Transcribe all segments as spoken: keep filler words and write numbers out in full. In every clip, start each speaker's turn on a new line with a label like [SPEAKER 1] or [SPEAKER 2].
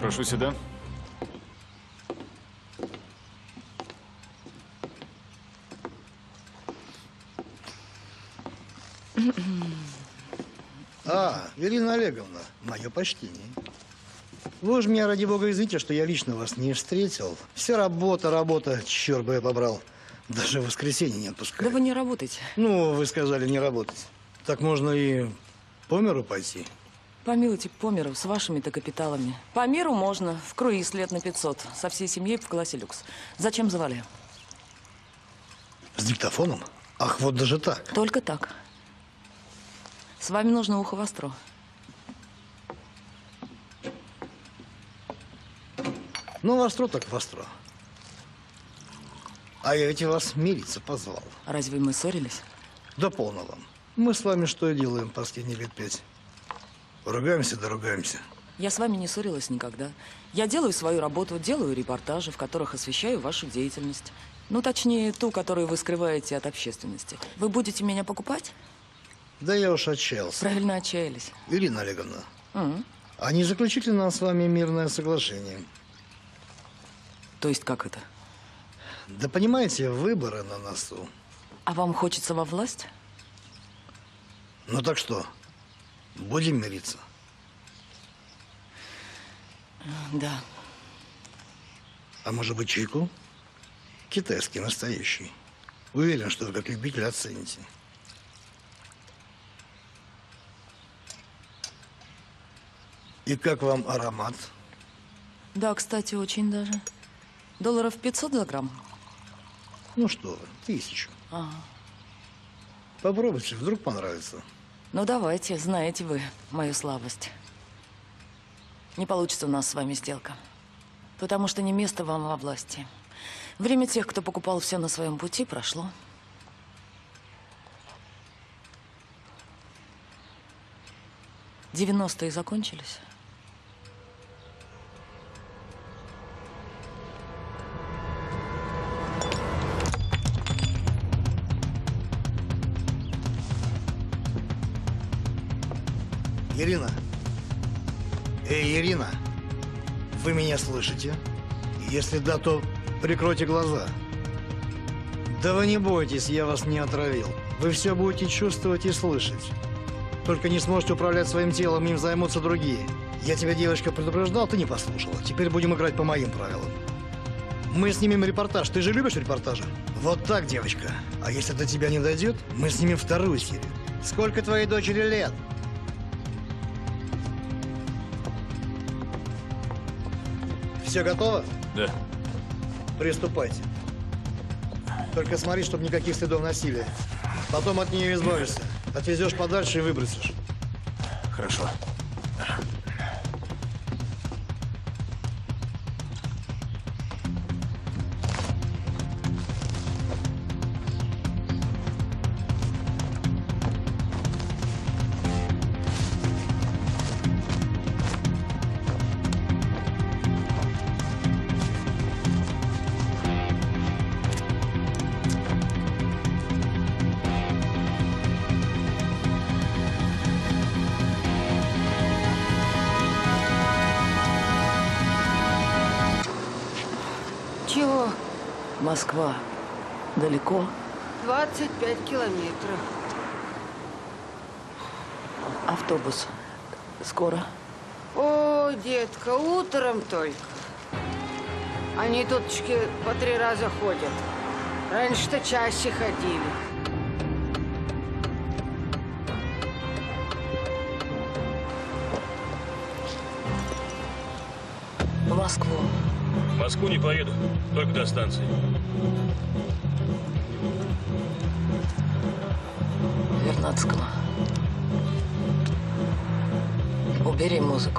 [SPEAKER 1] Прошу сюда.
[SPEAKER 2] А, Ирина Олеговна, мое почтение. Вы уж меня, ради бога, извините, что я лично вас не встретил. Вся работа, работа, черт бы я побрал. Даже в воскресенье не отпускаю.
[SPEAKER 3] Да вы не работаете.
[SPEAKER 2] Ну, вы сказали не работать. Так можно и по миру пойти.
[SPEAKER 3] Помилуйте, по миру, с вашими-то капиталами. По миру можно, в круиз лет на пятьсот. Со всей семьей в классе люкс. Зачем звали?
[SPEAKER 2] С диктофоном? Ах, вот даже так.
[SPEAKER 3] Только так. С вами нужно ухо востро.
[SPEAKER 2] Ну, востро так востро. А я ведь вас мириться позвал.
[SPEAKER 3] Разве мы ссорились?
[SPEAKER 2] Да полно вам. Мы с вами что и делаем последние лет пять. Ругаемся, да ругаемся.
[SPEAKER 3] Я с вами не ссорилась никогда. Я делаю свою работу, делаю репортажи, в которых освещаю вашу деятельность. Ну, точнее, ту, которую вы скрываете от общественности. Вы будете меня покупать?
[SPEAKER 2] Да я уж отчаялся.
[SPEAKER 3] Правильно отчаялись.
[SPEAKER 2] Ирина Олеговна,
[SPEAKER 3] Угу.
[SPEAKER 2] а не заключили нам с вами мирное соглашение?
[SPEAKER 3] То есть как это?
[SPEAKER 2] Да понимаете, выборы на носу.
[SPEAKER 3] А вам хочется во власть?
[SPEAKER 2] Ну так что, будем мириться?
[SPEAKER 3] Да.
[SPEAKER 2] А может быть, чайку? Китайский, настоящий. Уверен, что вы как любитель оцените. И как вам аромат?
[SPEAKER 3] Да, кстати, очень даже. Долларов пятьсот за грамм?
[SPEAKER 2] Ну что вы, тысячу.
[SPEAKER 3] Ага.
[SPEAKER 2] Попробуйте, вдруг понравится.
[SPEAKER 3] Ну, давайте, знаете вы мою слабость. Не получится у нас с вами сделка. Потому что не место вам во власти. Время тех, кто покупал все на своем пути, прошло. девяностые закончились.
[SPEAKER 2] Ирина. Эй, Ирина, вы меня слышите? Если да, то прикройте глаза. Да вы не бойтесь, я вас не отравил. Вы все будете чувствовать и слышать. Только не сможете управлять своим телом, им займутся другие. Я тебя, девочка, предупреждал, ты не послушала. Теперь будем играть по моим правилам. Мы снимем репортаж. Ты же любишь репортажи? Вот так, девочка. А если до тебя не дойдет, мы снимем вторую серию. Сколько твоей дочери лет? Все готово?
[SPEAKER 1] Да.
[SPEAKER 2] Приступайте. Только смотри, чтобы никаких следов насилия. Потом от нее избавишься. Отвезешь подальше и выбросишь.
[SPEAKER 1] Хорошо.
[SPEAKER 4] Чего?
[SPEAKER 3] Москва. Далеко?
[SPEAKER 4] двадцать пять километров.
[SPEAKER 3] Автобус. Скоро?
[SPEAKER 4] О, детка, утром только. Они туточки по три раза ходят. Раньше-то чаще ходили.
[SPEAKER 3] В Москву.
[SPEAKER 5] В Москву не поеду, только до станции.
[SPEAKER 3] Вернадского. Убери музыку.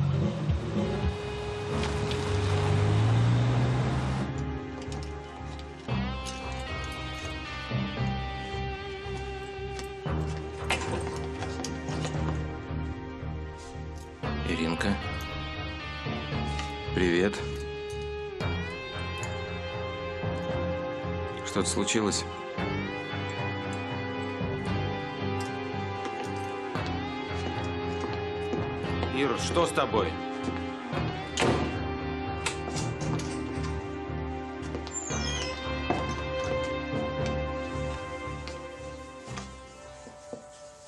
[SPEAKER 6] Иринка. Привет. Что-то случилось? Ира, что с тобой?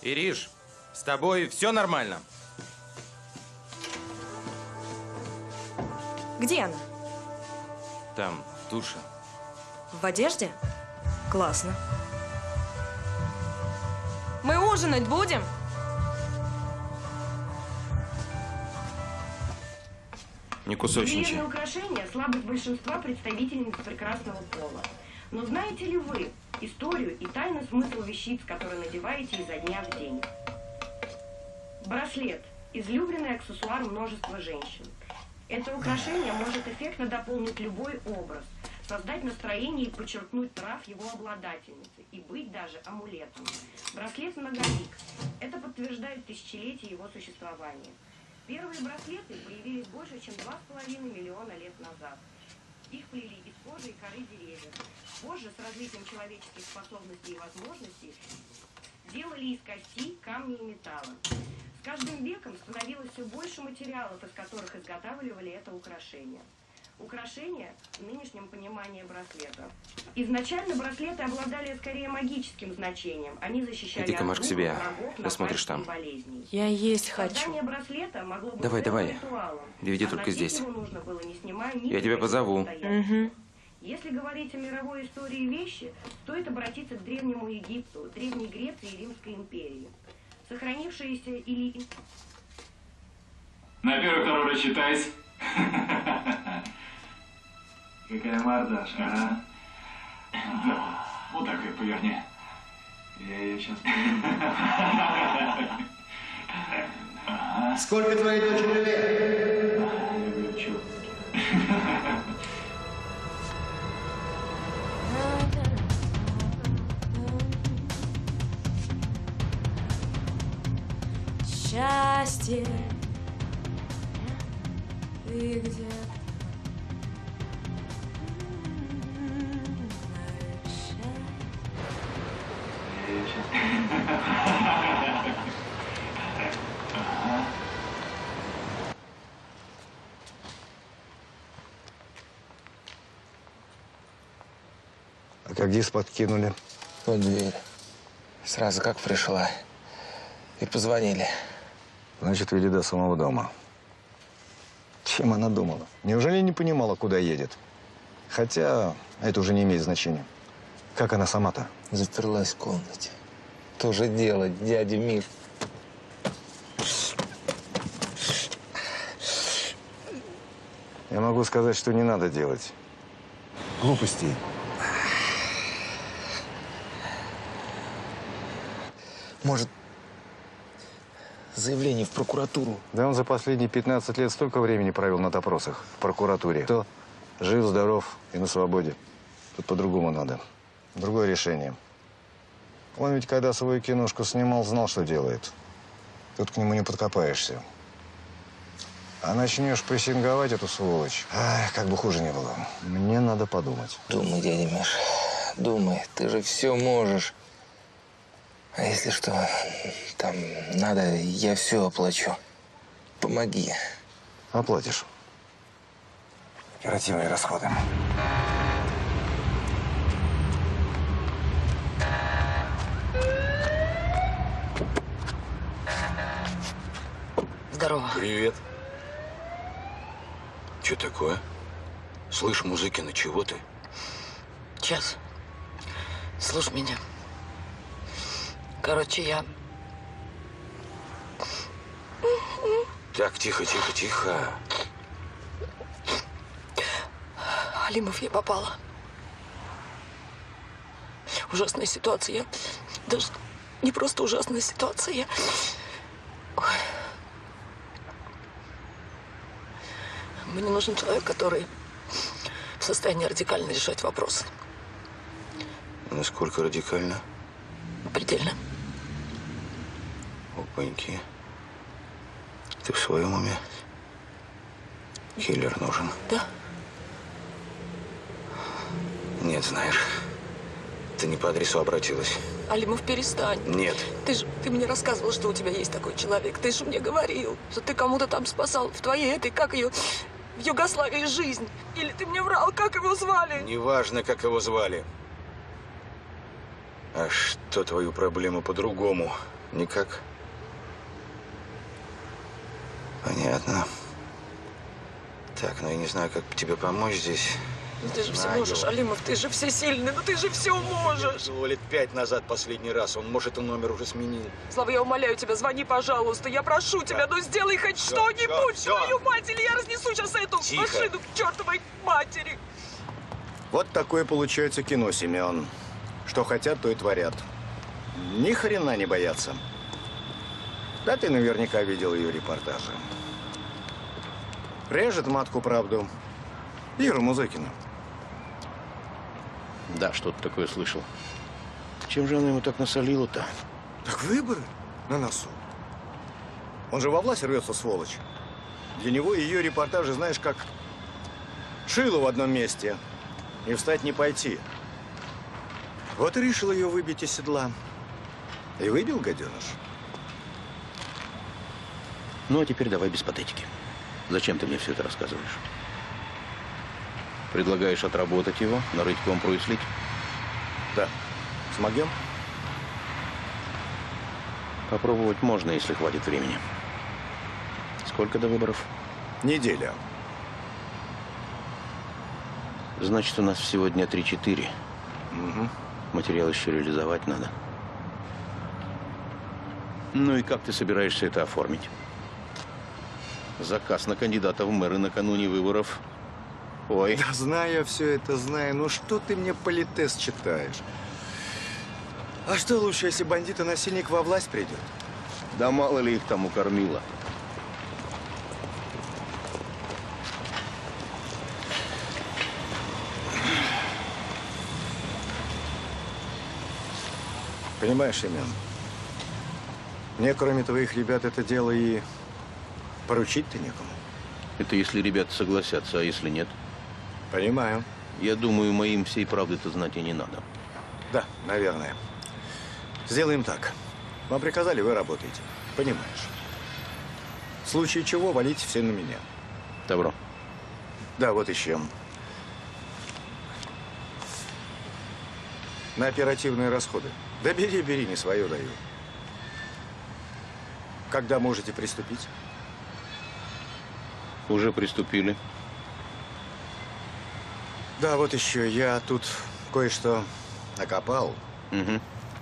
[SPEAKER 6] Ириш, с тобой все нормально?
[SPEAKER 1] Где она?
[SPEAKER 6] Там, в душе.
[SPEAKER 1] В одежде? Классно. Мы ужинать будем?
[SPEAKER 6] Не кусочничай.
[SPEAKER 7] Ювелирные украшения – слабость большинства представительниц прекрасного пола. Но знаете ли вы историю и тайный смысл вещиц, которые надеваете изо дня в день? Браслет – излюбленный аксессуар множества женщин. Это украшение может эффектно дополнить любой образ, создать настроение и подчеркнуть нрав его обладательницы и быть даже амулетом. Браслет многолик. Это подтверждает тысячелетие его существования. Первые браслеты появились больше, чем два с половиной миллиона лет назад. Их плели из кожи и коры деревьев. Позже, с развитием человеческих способностей и возможностей, делали из костей, камней и металла. С каждым веком становилось все больше материалов, из которых изготавливали это украшение. Украшение в нынешнем понимании браслета. Изначально браслеты обладали скорее магическим значением. Они защищали
[SPEAKER 6] Иди-ка,
[SPEAKER 7] от
[SPEAKER 6] Маш, к
[SPEAKER 7] духов,
[SPEAKER 6] себе.
[SPEAKER 7] врагов,
[SPEAKER 6] Посмотришь
[SPEAKER 7] напастей и
[SPEAKER 6] там.
[SPEAKER 7] болезней.
[SPEAKER 1] Я есть хочу.
[SPEAKER 7] Создание браслета могло быть
[SPEAKER 6] Давай,
[SPEAKER 7] целым
[SPEAKER 6] давай.
[SPEAKER 7] ритуалом,
[SPEAKER 6] Доведи
[SPEAKER 7] а
[SPEAKER 6] только
[SPEAKER 7] носить
[SPEAKER 6] здесь.
[SPEAKER 7] его нужно было, не снимая ни
[SPEAKER 6] Я тебя
[SPEAKER 7] с
[SPEAKER 6] позову.
[SPEAKER 7] обстоятельств.
[SPEAKER 1] Угу.
[SPEAKER 7] Если говорить о мировой истории вещи, стоит обратиться к Древнему Египту, Древней Греции и Римской империи. Сохранившиеся или...
[SPEAKER 8] На первый второй рассчитайся. Какая мордашка, а? Да. Вот так ее поверни. Я ее сейчас поверну.
[SPEAKER 2] Сколько твоей дочери лет?
[SPEAKER 8] Я говорю, чё?
[SPEAKER 1] Счастье. Ты где?
[SPEAKER 8] Я ее сейчас...
[SPEAKER 2] А как диск подкинули?
[SPEAKER 9] Под дверь. Сразу как пришла. И позвонили.
[SPEAKER 2] Значит, вели до самого дома. Чем она думала? Неужели не понимала, куда едет? Хотя это уже не имеет значения. Как она сама-то?
[SPEAKER 9] Заперлась в комнате. То же дело, дядя Миш.
[SPEAKER 2] Я могу сказать, что не надо делать. Глупостей.
[SPEAKER 9] Может, заявление в прокуратуру?
[SPEAKER 2] Да он за последние пятнадцать лет столько времени провел на допросах в прокуратуре. Кто жив, здоров и на свободе. Тут по-другому надо. Другое решение. Он ведь, когда свою киношку снимал, знал, что делает. Тут к нему не подкопаешься. А начнешь прессинговать эту сволочь, ай, как бы хуже не было. Мне надо подумать.
[SPEAKER 9] Думай, дядя Миш, думай. Ты же все можешь. А если что, там надо, я все оплачу. Помоги.
[SPEAKER 2] Оплатишь. Оперативные расходы.
[SPEAKER 3] Здорово.
[SPEAKER 10] Привет. Что такое? Слышь, Музыкина, чего ты?
[SPEAKER 3] Час. Слушай меня. Короче, я...
[SPEAKER 10] Так, тихо, тихо, тихо.
[SPEAKER 3] Алимов, я попала. Ужасная ситуация. Я... Даже не просто ужасная ситуация. Я... Ой. Мне нужен человек, который в состоянии радикально решать вопросы.
[SPEAKER 10] Насколько радикально?
[SPEAKER 3] Предельно.
[SPEAKER 10] Опаньки. Ты в своем уме? Киллер нужен?
[SPEAKER 3] Да.
[SPEAKER 10] Нет, знаешь, ты не по адресу обратилась.
[SPEAKER 3] Алимов, перестань.
[SPEAKER 10] Нет.
[SPEAKER 3] Ты же, ты мне рассказывал, что у тебя есть такой человек. Ты же мне говорил, что ты кому-то там спасал в твоей этой, как ее, в Югославии жизнь. Или ты мне врал, как его звали?
[SPEAKER 10] Неважно, как его звали. А что твою проблему по-другому Никак. Понятно. Так, ну я не знаю, как тебе помочь здесь.
[SPEAKER 11] Ну ты же все
[SPEAKER 10] Знаю.
[SPEAKER 11] можешь, Алимов, ты же все сильный, ну ты же все можешь.
[SPEAKER 10] Было лет пять назад последний раз. Он, может, и номер уже сменил.
[SPEAKER 11] Слава, я умоляю тебя, звони, пожалуйста. Я прошу тебя, ну сделай хоть
[SPEAKER 10] Всё,
[SPEAKER 11] что-нибудь.
[SPEAKER 10] всё, всё.
[SPEAKER 11] Твою мать, или я разнесу сейчас эту
[SPEAKER 10] Тихо.
[SPEAKER 11] машину к чертовой матери.
[SPEAKER 12] Вот такое получается кино, Семен. Что хотят, то и творят. Ни хрена не боятся. Да ты наверняка видел ее репортажи. Режет матку правду. Ира Музыкина.
[SPEAKER 13] Да, что-то такое слышал. Чем же она ему так насолила-то?
[SPEAKER 12] Так выборы на носу. Он же во власть рвется, сволочь. Для него ее репортажи, знаешь, как шило в одном месте. И встать не пойти. Вот и решил ее выбить из седла. И выбил, гаденыш.
[SPEAKER 13] Ну, а теперь давай без патетики. Зачем ты мне все это рассказываешь? Предлагаешь отработать его, нарыть компру и слить?
[SPEAKER 12] Да. Смогем?
[SPEAKER 13] Попробовать можно, если хватит времени. Сколько до выборов?
[SPEAKER 12] Неделя.
[SPEAKER 13] Значит, у нас всего дня три-четыре.
[SPEAKER 12] Угу.
[SPEAKER 13] Материал еще реализовать надо. Ну и как ты собираешься это оформить? Заказ на кандидата в мэры накануне выборов. Ой.
[SPEAKER 12] Да знаю я все это, знаю. Ну что ты мне политест читаешь? А что лучше, если бандит и насильник во власть придет?
[SPEAKER 13] Да мало ли их там укормило.
[SPEAKER 12] Понимаешь, Семен, мне, кроме твоих ребят, это дело и поручить-то некому.
[SPEAKER 13] Это если ребята согласятся, а если нет?
[SPEAKER 12] Понимаю.
[SPEAKER 13] Я думаю, моим всей правды-то знать и не надо.
[SPEAKER 12] Да, наверное. Сделаем так. Вам приказали, вы работаете. Понимаешь. В случае чего, валите все на меня.
[SPEAKER 13] Добро.
[SPEAKER 12] Да, вот еще. На оперативные расходы. Да бери, бери, не свое даю. Когда можете приступить?
[SPEAKER 13] Уже приступили.
[SPEAKER 12] Да, вот еще. Я тут кое-что накопал.
[SPEAKER 13] Угу.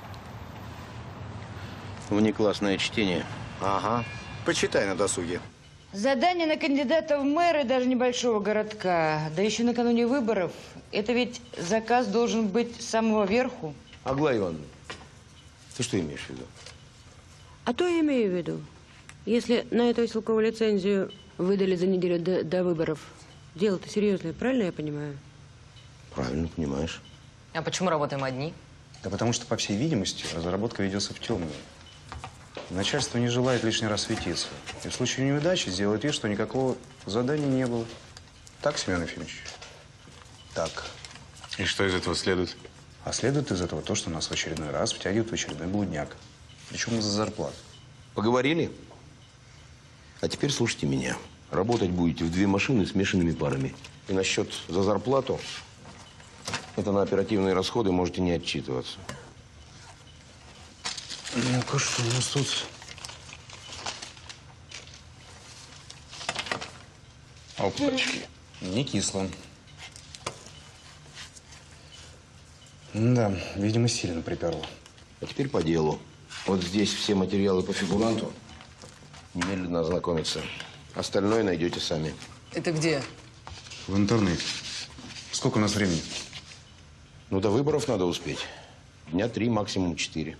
[SPEAKER 13] Внеклассное чтение.
[SPEAKER 12] Ага. Почитай на досуге.
[SPEAKER 4] Задание на кандидата в мэры даже небольшого городка, да еще накануне выборов. Это ведь заказ должен быть с самого верху.
[SPEAKER 14] Аглая Ивановна, ты что имеешь в виду?
[SPEAKER 15] А то я имею в виду. Если на эту Веселкову лицензию выдали за неделю до, до выборов, дело-то серьезное, правильно я понимаю?
[SPEAKER 14] Правильно понимаешь.
[SPEAKER 16] А почему работаем одни?
[SPEAKER 17] Да потому что, по всей видимости, разработка ведется в темную. Начальство не желает лишний раз светиться. И в случае неудачи сделает вид, что никакого задания не было. Так, Семен Ефимович? Так.
[SPEAKER 14] И что из этого следует?
[SPEAKER 17] А следует из этого то, что нас в очередной раз втягивают в очередной блудняк. Причем из-за зарплат.
[SPEAKER 14] Поговорили? А теперь слушайте меня. Работать будете в две машины смешанными парами. И насчет за зарплату, это на оперативные расходы можете не отчитываться.
[SPEAKER 17] Ну-ка, что у нас тут?
[SPEAKER 14] Опачки.
[SPEAKER 17] Не кисло. Да, видимо, сильно приперло.
[SPEAKER 14] А теперь по делу. Вот здесь все материалы по фигуранту. Немедленно ознакомиться. Остальное найдете сами.
[SPEAKER 16] Это где?
[SPEAKER 17] В интернете. Сколько у нас времени?
[SPEAKER 14] Ну, до выборов надо успеть. Дня три, максимум четыре.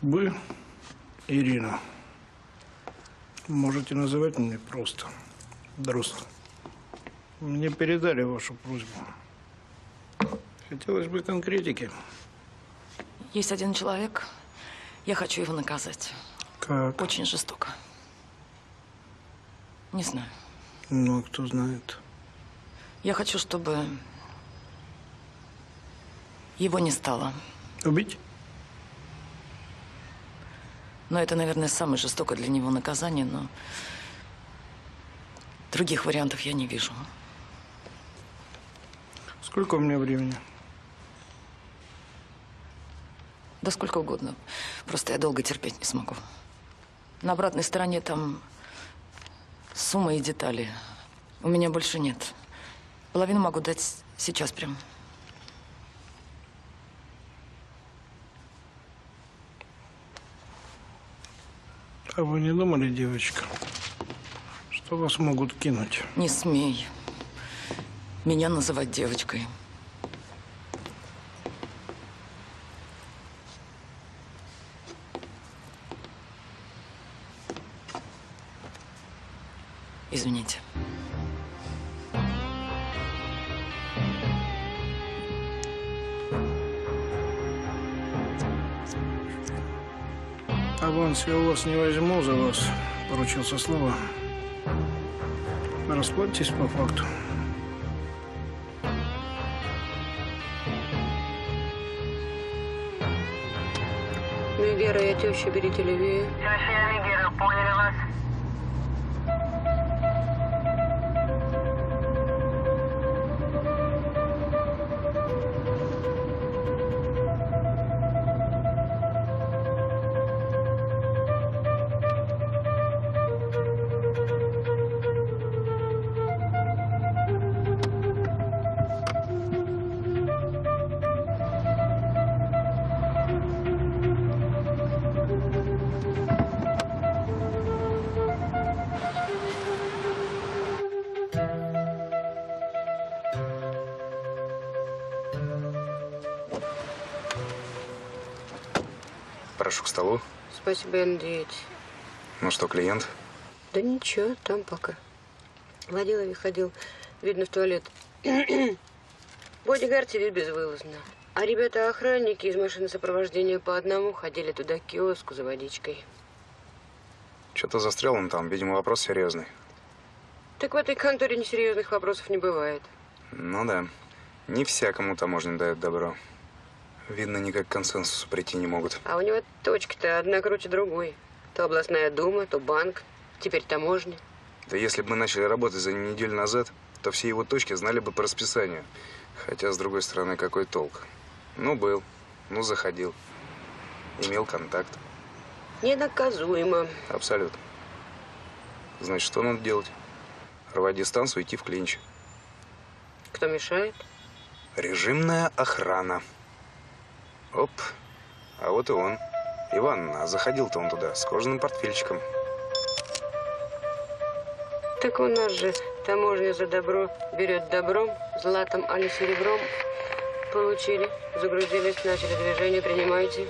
[SPEAKER 2] Вы, Ирина, можете называть меня просто Дрозд. Мне передали вашу просьбу. Хотелось бы конкретики.
[SPEAKER 3] Есть один человек, я хочу его наказать.
[SPEAKER 2] Как?
[SPEAKER 3] Очень жестоко. Не знаю.
[SPEAKER 2] Ну, а кто знает.
[SPEAKER 3] Я хочу, чтобы его не стало.
[SPEAKER 2] Убить?
[SPEAKER 3] Но это, наверное, самое жестокое для него наказание, но других вариантов я не вижу.
[SPEAKER 2] Сколько у меня времени?
[SPEAKER 3] Да сколько угодно. Просто я долго терпеть не смогу. На обратной стороне там сумма и детали. У меня больше нет. Половину могу дать сейчас прям.
[SPEAKER 2] А вы не думали, девочка, что вас могут кинуть?
[SPEAKER 3] Не смей меня называть девочкой. Извините.
[SPEAKER 2] Аванс я у вас не возьму за вас, поручился слово. Расплатитесь по факту.
[SPEAKER 15] Мегера, я теща, берите левее.
[SPEAKER 18] Теща Мегера, поняли вас?
[SPEAKER 17] Прошу к столу.
[SPEAKER 15] Спасибо, я надеюсь.
[SPEAKER 17] Ну что, клиент?
[SPEAKER 15] Да ничего, там пока. Владилович ходил, видно, в туалет. Бодигард сидит безвылазно. А ребята-охранники из машины сопровождения по одному ходили туда к киоску за водичкой.
[SPEAKER 17] Что-то застрял он там. Видимо, вопрос серьезный.
[SPEAKER 15] Так в этой конторе несерьезных вопросов не бывает.
[SPEAKER 17] Ну да. Не всякому таможня дает добро. Видно, никак к консенсусу прийти не могут.
[SPEAKER 15] А у него точки-то одна круче другой. То областная дума, то банк, теперь таможня.
[SPEAKER 17] Да если бы мы начали работать за неделю назад, то все его точки знали бы по расписанию. Хотя, с другой стороны, какой толк? Ну, был. Ну, заходил. Имел контакт.
[SPEAKER 15] Ненаказуемо.
[SPEAKER 17] Абсолютно. Значит, что надо делать? Рвать дистанцию и идти в клинч.
[SPEAKER 15] Кто мешает?
[SPEAKER 17] Режимная охрана. Оп. А вот и он. Иван, а заходил-то он туда с кожаным портфельчиком.
[SPEAKER 15] Так у нас же таможня за добро берет добром, златом, али серебром. Получили, загрузились, начали движение, принимайте.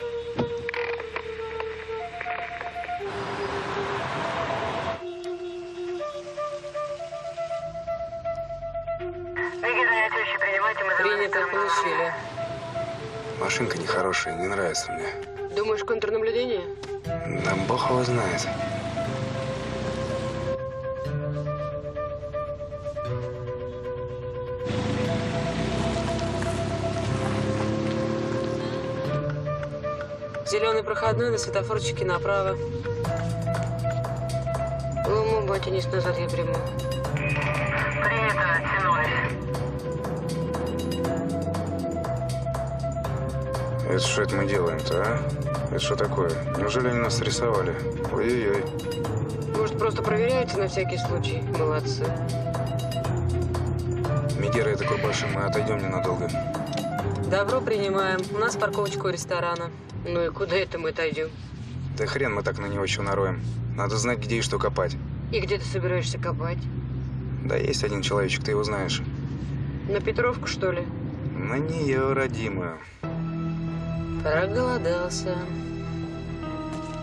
[SPEAKER 15] Принято, получили.
[SPEAKER 17] Машинка нехорошая, не нравится мне.
[SPEAKER 15] Думаешь, контрнаблюдение?
[SPEAKER 17] Да бог его знает.
[SPEAKER 15] Зеленый проходной, на светофорчике направо. Луму, батя, не назад, я приму.
[SPEAKER 18] Принято, оттянулись.
[SPEAKER 17] Это что это мы делаем-то, а? Это что такое? Неужели они нас рисовали? Ой-ой-ой.
[SPEAKER 15] Может, просто проверяете на всякий случай? Молодцы.
[SPEAKER 17] Мегера, это Курбаши, мы отойдем ненадолго.
[SPEAKER 15] Добро принимаем. У нас парковочка у ресторана. Ну и куда это мы отойдем?
[SPEAKER 17] Да хрен мы так на него еще нароем. Надо знать, где и что копать.
[SPEAKER 15] И где ты собираешься копать?
[SPEAKER 17] Да есть один человечек, ты его знаешь.
[SPEAKER 15] На Петровку, что ли?
[SPEAKER 17] На нее, родимую.
[SPEAKER 15] Проголодался.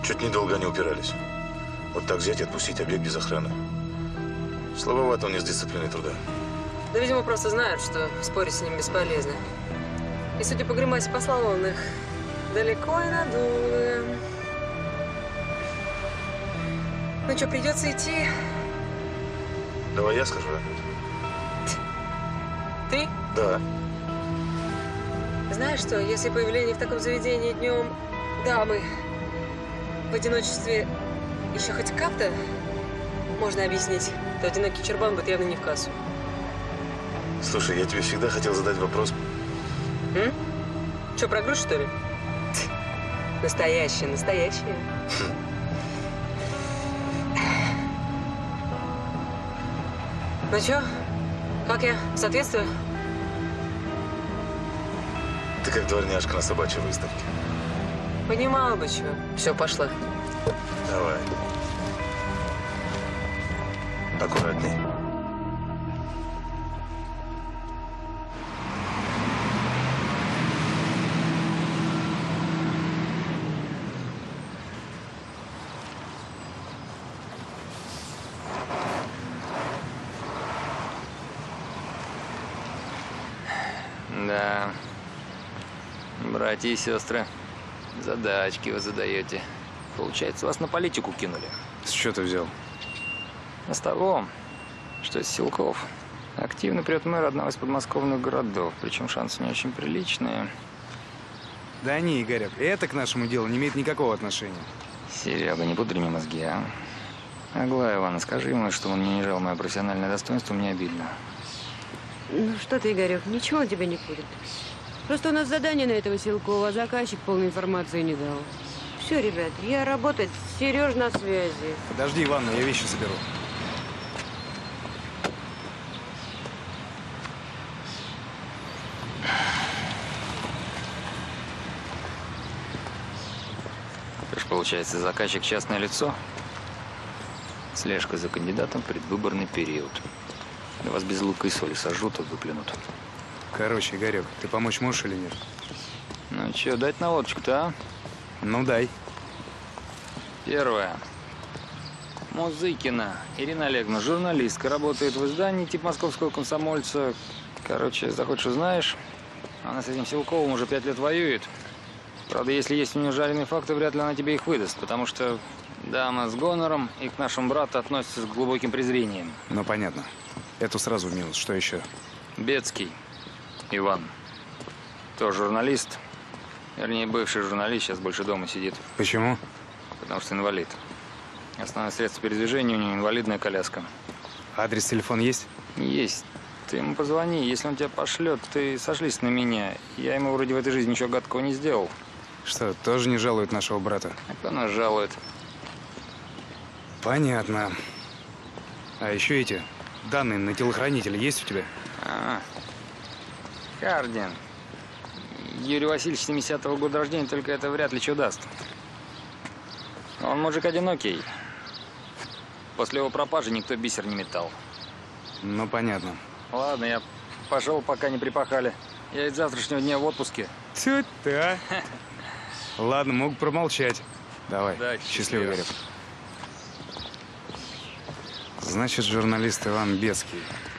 [SPEAKER 10] Чуть недолго они упирались. Вот так взять и отпустить объект без охраны. Слабовато он не с дисциплиной труда.
[SPEAKER 15] Да, видимо, просто знают, что спорить с ним бесполезно. И, судя по гримасе, послал он их далеко и надолго. Ну что, придется идти?
[SPEAKER 10] Давай я скажу, а?
[SPEAKER 15] Ты?
[SPEAKER 10] Да.
[SPEAKER 15] Знаешь что, если появление в таком заведении днем дамы в одиночестве еще хоть как-то можно объяснить, то одинокий чурбан будет явно не в кассу.
[SPEAKER 10] Слушай, я тебе всегда хотел задать вопрос.
[SPEAKER 15] М? Че, про грудь, что ли? Настоящая, настоящая. Ну чё, как я? Соответствую?
[SPEAKER 10] Ты как дворняжка на собачьей выставке.
[SPEAKER 15] Понимала бы, чего. Все, пошла.
[SPEAKER 10] Давай. Аккуратней.
[SPEAKER 19] Да. Братья и сестры, задачки вы задаете. Получается, вас на политику кинули.
[SPEAKER 17] С чего ты взял?
[SPEAKER 19] А с того, что Силков активно прет мэр одного из подмосковных городов. Причем шансы не очень приличные.
[SPEAKER 17] Да не, Игорек, это к нашему делу не имеет никакого отношения.
[SPEAKER 19] Серега, не пудри мне мозги, а? Аглая Ивановна, скажи ему, что он не унижал мое профессиональное достоинство, мне обидно.
[SPEAKER 15] Ну что ты, Игорек, ничего он тебя не курит. Просто у нас задание на этого Силкова, а заказчик полной информации не дал. Все, ребят, я работать, Сереж на связи.
[SPEAKER 17] Подожди, Ивановна, я вещи соберу.
[SPEAKER 19] Это ж получается, заказчик частное лицо. Слежка за кандидатом в предвыборный период. Да вас без лука и соли сожрут и выплюнут.
[SPEAKER 17] Короче, Игорек, ты помочь можешь или нет?
[SPEAKER 19] Ну чё, дать наводочку-то, а?
[SPEAKER 17] Ну, дай.
[SPEAKER 19] Первое. Музыкина Ирина Олеговна, журналистка, работает в издании типа «Московского комсомольца». Короче, захочешь, узнаешь. Она с этим Силковым уже пять лет воюет. Правда, если есть у нее жареные факты, вряд ли она тебе их выдаст, потому что дама с гонором и к нашему брату относится с глубоким презрением.
[SPEAKER 17] Ну, понятно. Эту сразу в минус. Что еще?
[SPEAKER 19] Бецкий Иван. Тоже журналист. Вернее, бывший журналист, сейчас больше дома сидит.
[SPEAKER 17] Почему?
[SPEAKER 19] Потому что инвалид. Основное средство передвижения у него инвалидная коляска.
[SPEAKER 17] Адрес, телефон есть?
[SPEAKER 19] Есть. Ты ему позвони. Если он тебя пошлет, ты сошлись на меня. Я ему вроде в этой жизни ничего гадкого не сделал.
[SPEAKER 17] Что, тоже не жалует нашего брата?
[SPEAKER 19] А кто нас жалует?
[SPEAKER 17] Понятно. А еще эти данные на телохранителя есть у тебя?
[SPEAKER 19] А, Хардин. Юрий Васильевич семидесятого года рождения, только это вряд ли что даст. Он мужик одинокий. После его пропажи никто бисер не метал.
[SPEAKER 17] Ну, понятно.
[SPEAKER 19] Ладно, я пошел, пока не припахали. Я ведь с завтрашнего дня в отпуске.
[SPEAKER 17] Тьфу ты, а? Ладно, мог промолчать. Давай,
[SPEAKER 19] Да,
[SPEAKER 17] счастливо,
[SPEAKER 19] счастливо.
[SPEAKER 17] Игорек. Значит, журналист Иван Бецкий.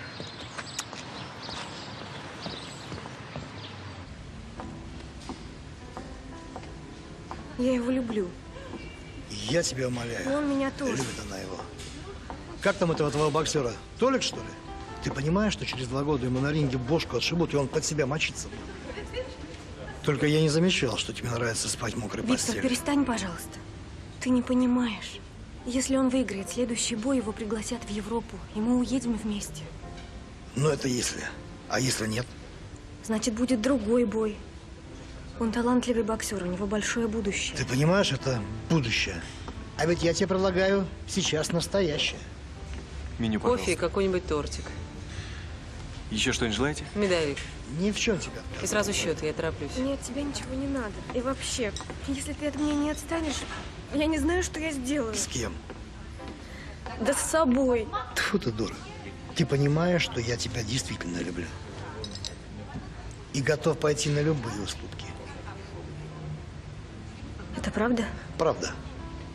[SPEAKER 1] Я его люблю.
[SPEAKER 2] Я тебя умоляю.
[SPEAKER 1] И он меня тоже.
[SPEAKER 2] Любит она его. Как там этого твоего боксера? Толик, что ли? Ты понимаешь, что через два года ему на ринге бошку отшибут, и он под себя мочиться будет? Только я не замечал, что тебе нравится спать в мокрой
[SPEAKER 1] Виктор,
[SPEAKER 2] постели.
[SPEAKER 1] перестань, пожалуйста. Ты не понимаешь. Если он выиграет следующий бой, его пригласят в Европу, и мы уедем вместе.
[SPEAKER 2] Ну, это если. А если нет?
[SPEAKER 1] Значит, будет другой бой. Он талантливый боксер, у него большое будущее.
[SPEAKER 2] Ты понимаешь, это будущее. А ведь я тебе предлагаю сейчас настоящее.
[SPEAKER 20] Меню,
[SPEAKER 15] Кофе и
[SPEAKER 20] пожалуйста.
[SPEAKER 15] какой-нибудь тортик.
[SPEAKER 20] Еще что-нибудь желаете?
[SPEAKER 15] Медовик.
[SPEAKER 2] Ни в чем тебя.
[SPEAKER 15] И сразу счет, я тороплюсь.
[SPEAKER 1] Нет, тебе ничего не надо. И вообще, если ты от меня не отстанешь, я не знаю, что я сделаю.
[SPEAKER 2] С кем?
[SPEAKER 1] Да с собой.
[SPEAKER 2] Тьфу ты, дура. Ты понимаешь, что я тебя действительно люблю. И готов пойти на любые уступки.
[SPEAKER 1] Это правда?
[SPEAKER 2] Правда.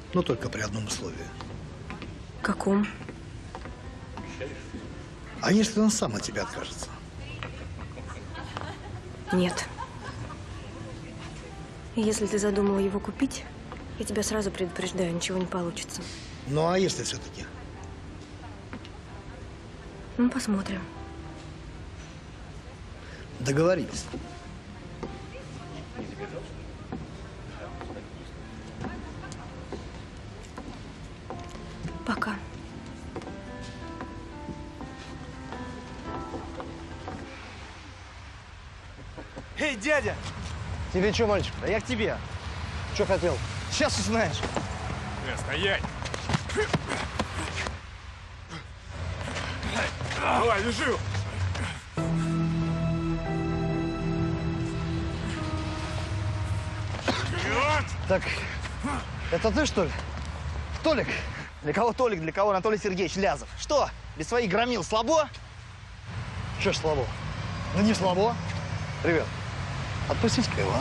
[SPEAKER 2] Но только при одном условии.
[SPEAKER 1] Каком?
[SPEAKER 2] А если он сам от тебя откажется?
[SPEAKER 1] Нет. И если ты задумала его купить, я тебя сразу предупреждаю, ничего не получится.
[SPEAKER 2] Ну, а если все-таки?
[SPEAKER 1] Ну, посмотрим.
[SPEAKER 2] Договорились.
[SPEAKER 1] Пока.
[SPEAKER 21] Эй, дядя! Тебе что, мальчик? Да я к тебе. Что хотел? Сейчас узнаешь.
[SPEAKER 5] Э, стоять! Давай, лежи!
[SPEAKER 21] Так, это ты, что ли? Толик? Для кого Толик, для кого Анатолий Сергеевич Лязов? Что, без своих громил слабо? Че ж слабо? Ну не слабо. Ребят, отпустите-ка его, а?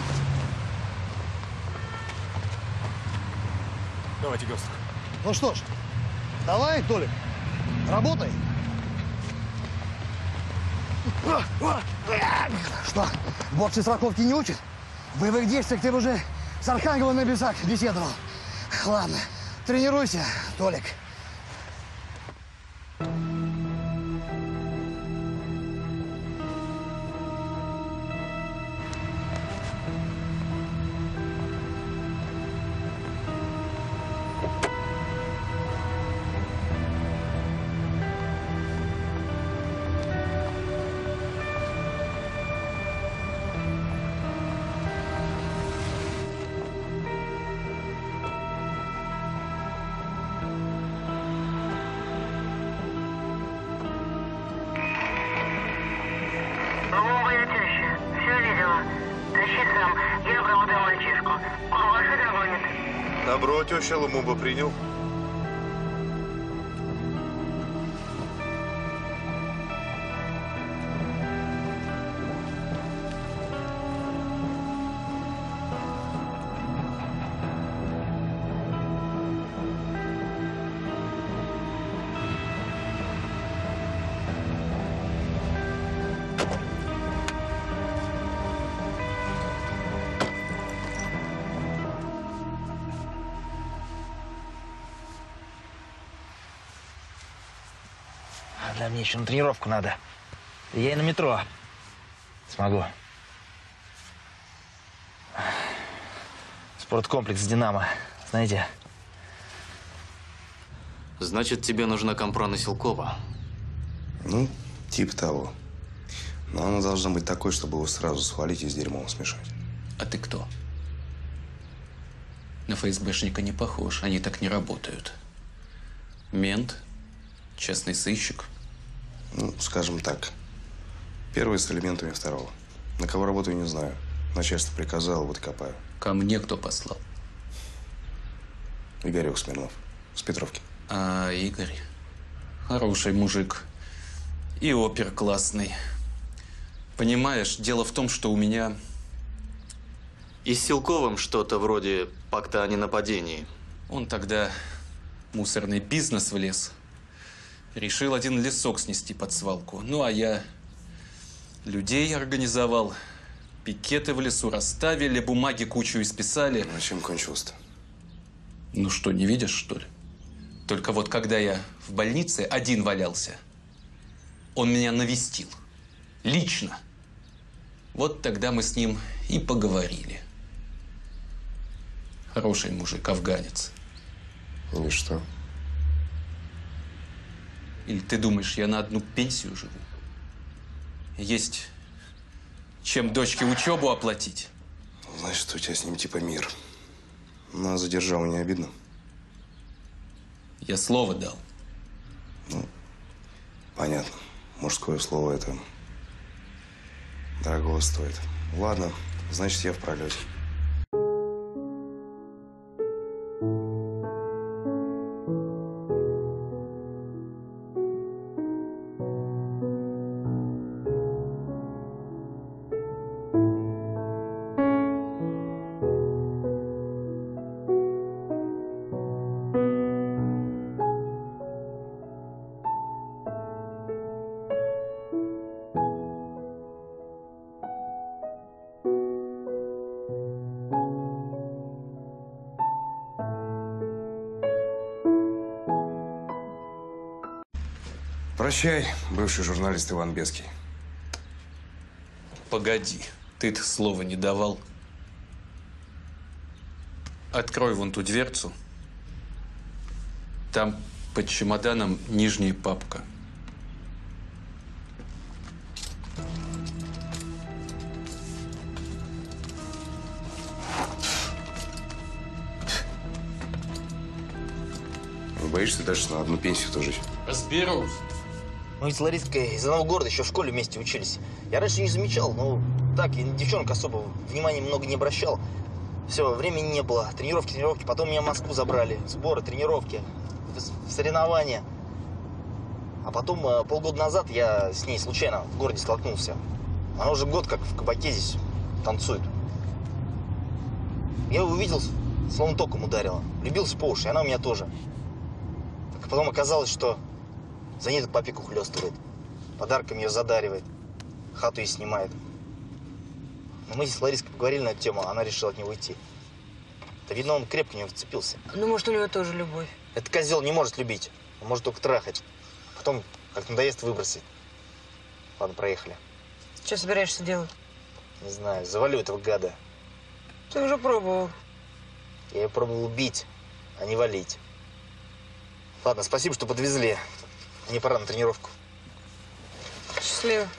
[SPEAKER 5] Давайте галстук.
[SPEAKER 21] Ну что ж, давай, Толик, работай. Что, боксы страховки не учат? В боевых действиях ты уже с Архангелом на бесах беседовал. Ладно, тренируйся, Толик.
[SPEAKER 18] Новая теща. Все видела. Тащи сам. Я обработаю мальчишку. Он ваши догонит.
[SPEAKER 10] Добро, теща, Лумумба принял.
[SPEAKER 21] Да мне еще на тренировку надо. Я и на метро смогу. Спорткомплекс «Динамо». Знаете?
[SPEAKER 6] Значит, тебе нужна Компрона Силкова.
[SPEAKER 14] Ну, типа того. Но она должна быть такой, чтобы его сразу свалить и с дерьмом смешать.
[SPEAKER 6] А ты кто? На ФСБшника не похож, они так не работают. Мент, частный сыщик.
[SPEAKER 14] Ну, скажем так. Первый с элементами второго. На кого работаю, не знаю. Начальство приказало, вот и копаю.
[SPEAKER 6] Ко мне кто послал?
[SPEAKER 14] Игорек Смирнов. С Петровки.
[SPEAKER 6] А, Игорь. Хороший мужик. И опер классный. Понимаешь, дело в том, что у меня и с Силковым что-то вроде пакта о ненападении. Он тогда в мусорный бизнес влез. Решил один лесок снести под свалку. Ну, а я людей организовал. Пикеты в лесу расставили, бумаги кучу исписали.
[SPEAKER 14] А чем кончилось-то?
[SPEAKER 6] Ну что, не видишь, что ли? Только вот когда я в больнице один валялся, он меня навестил. Лично. Вот тогда мы с ним и поговорили. Хороший мужик, афганец.
[SPEAKER 14] И что?
[SPEAKER 6] Или ты думаешь, я на одну пенсию живу? Есть чем дочке учебу оплатить?
[SPEAKER 14] Значит, у тебя с ним типа мир. Но задержал, не обидно?
[SPEAKER 6] Я слово дал.
[SPEAKER 14] Ну, понятно. Мужское слово это дорого стоит. Ладно, значит, я в пролете.
[SPEAKER 13] Прощай, бывший журналист Иван Беский.
[SPEAKER 6] Погоди, ты-то слова не давал. Открой вон ту дверцу. Там под чемоданом нижняя папка.
[SPEAKER 14] Боишься даже на одну пенсию-то жить?
[SPEAKER 6] Разберусь.
[SPEAKER 7] Мы ведь с Лариской из одного города еще в школе вместе учились. Я раньше не замечал, но так, я на девчонок особо внимания много не обращал. Все, времени не было. Тренировки, тренировки. Потом меня в Москву забрали. Сборы, тренировки, соревнования. А потом полгода назад я с ней случайно в городе столкнулся. Она уже год как в кабаке здесь танцует. Я его увидел, словно током ударила. Влюбился по уши, и она у меня тоже. Так потом оказалось, что за ней этот папик ухлёстывает. Подарками ее задаривает. Хату ей снимает. Но мы здесь с Лариской поговорили на эту тему, а она решила от него уйти. Да видно, он крепко в нее вцепился.
[SPEAKER 15] Ну, может, у него тоже любовь.
[SPEAKER 7] Этот козел не может любить. Он может только трахать. Потом, как надоест, выбросить. Ладно, проехали.
[SPEAKER 15] Что собираешься делать?
[SPEAKER 7] Не знаю, завалю этого гада.
[SPEAKER 15] Ты уже пробовал.
[SPEAKER 7] Я ее пробовал убить, а не валить. Ладно, спасибо, что подвезли. Мне пора на тренировку.
[SPEAKER 15] Счастливо.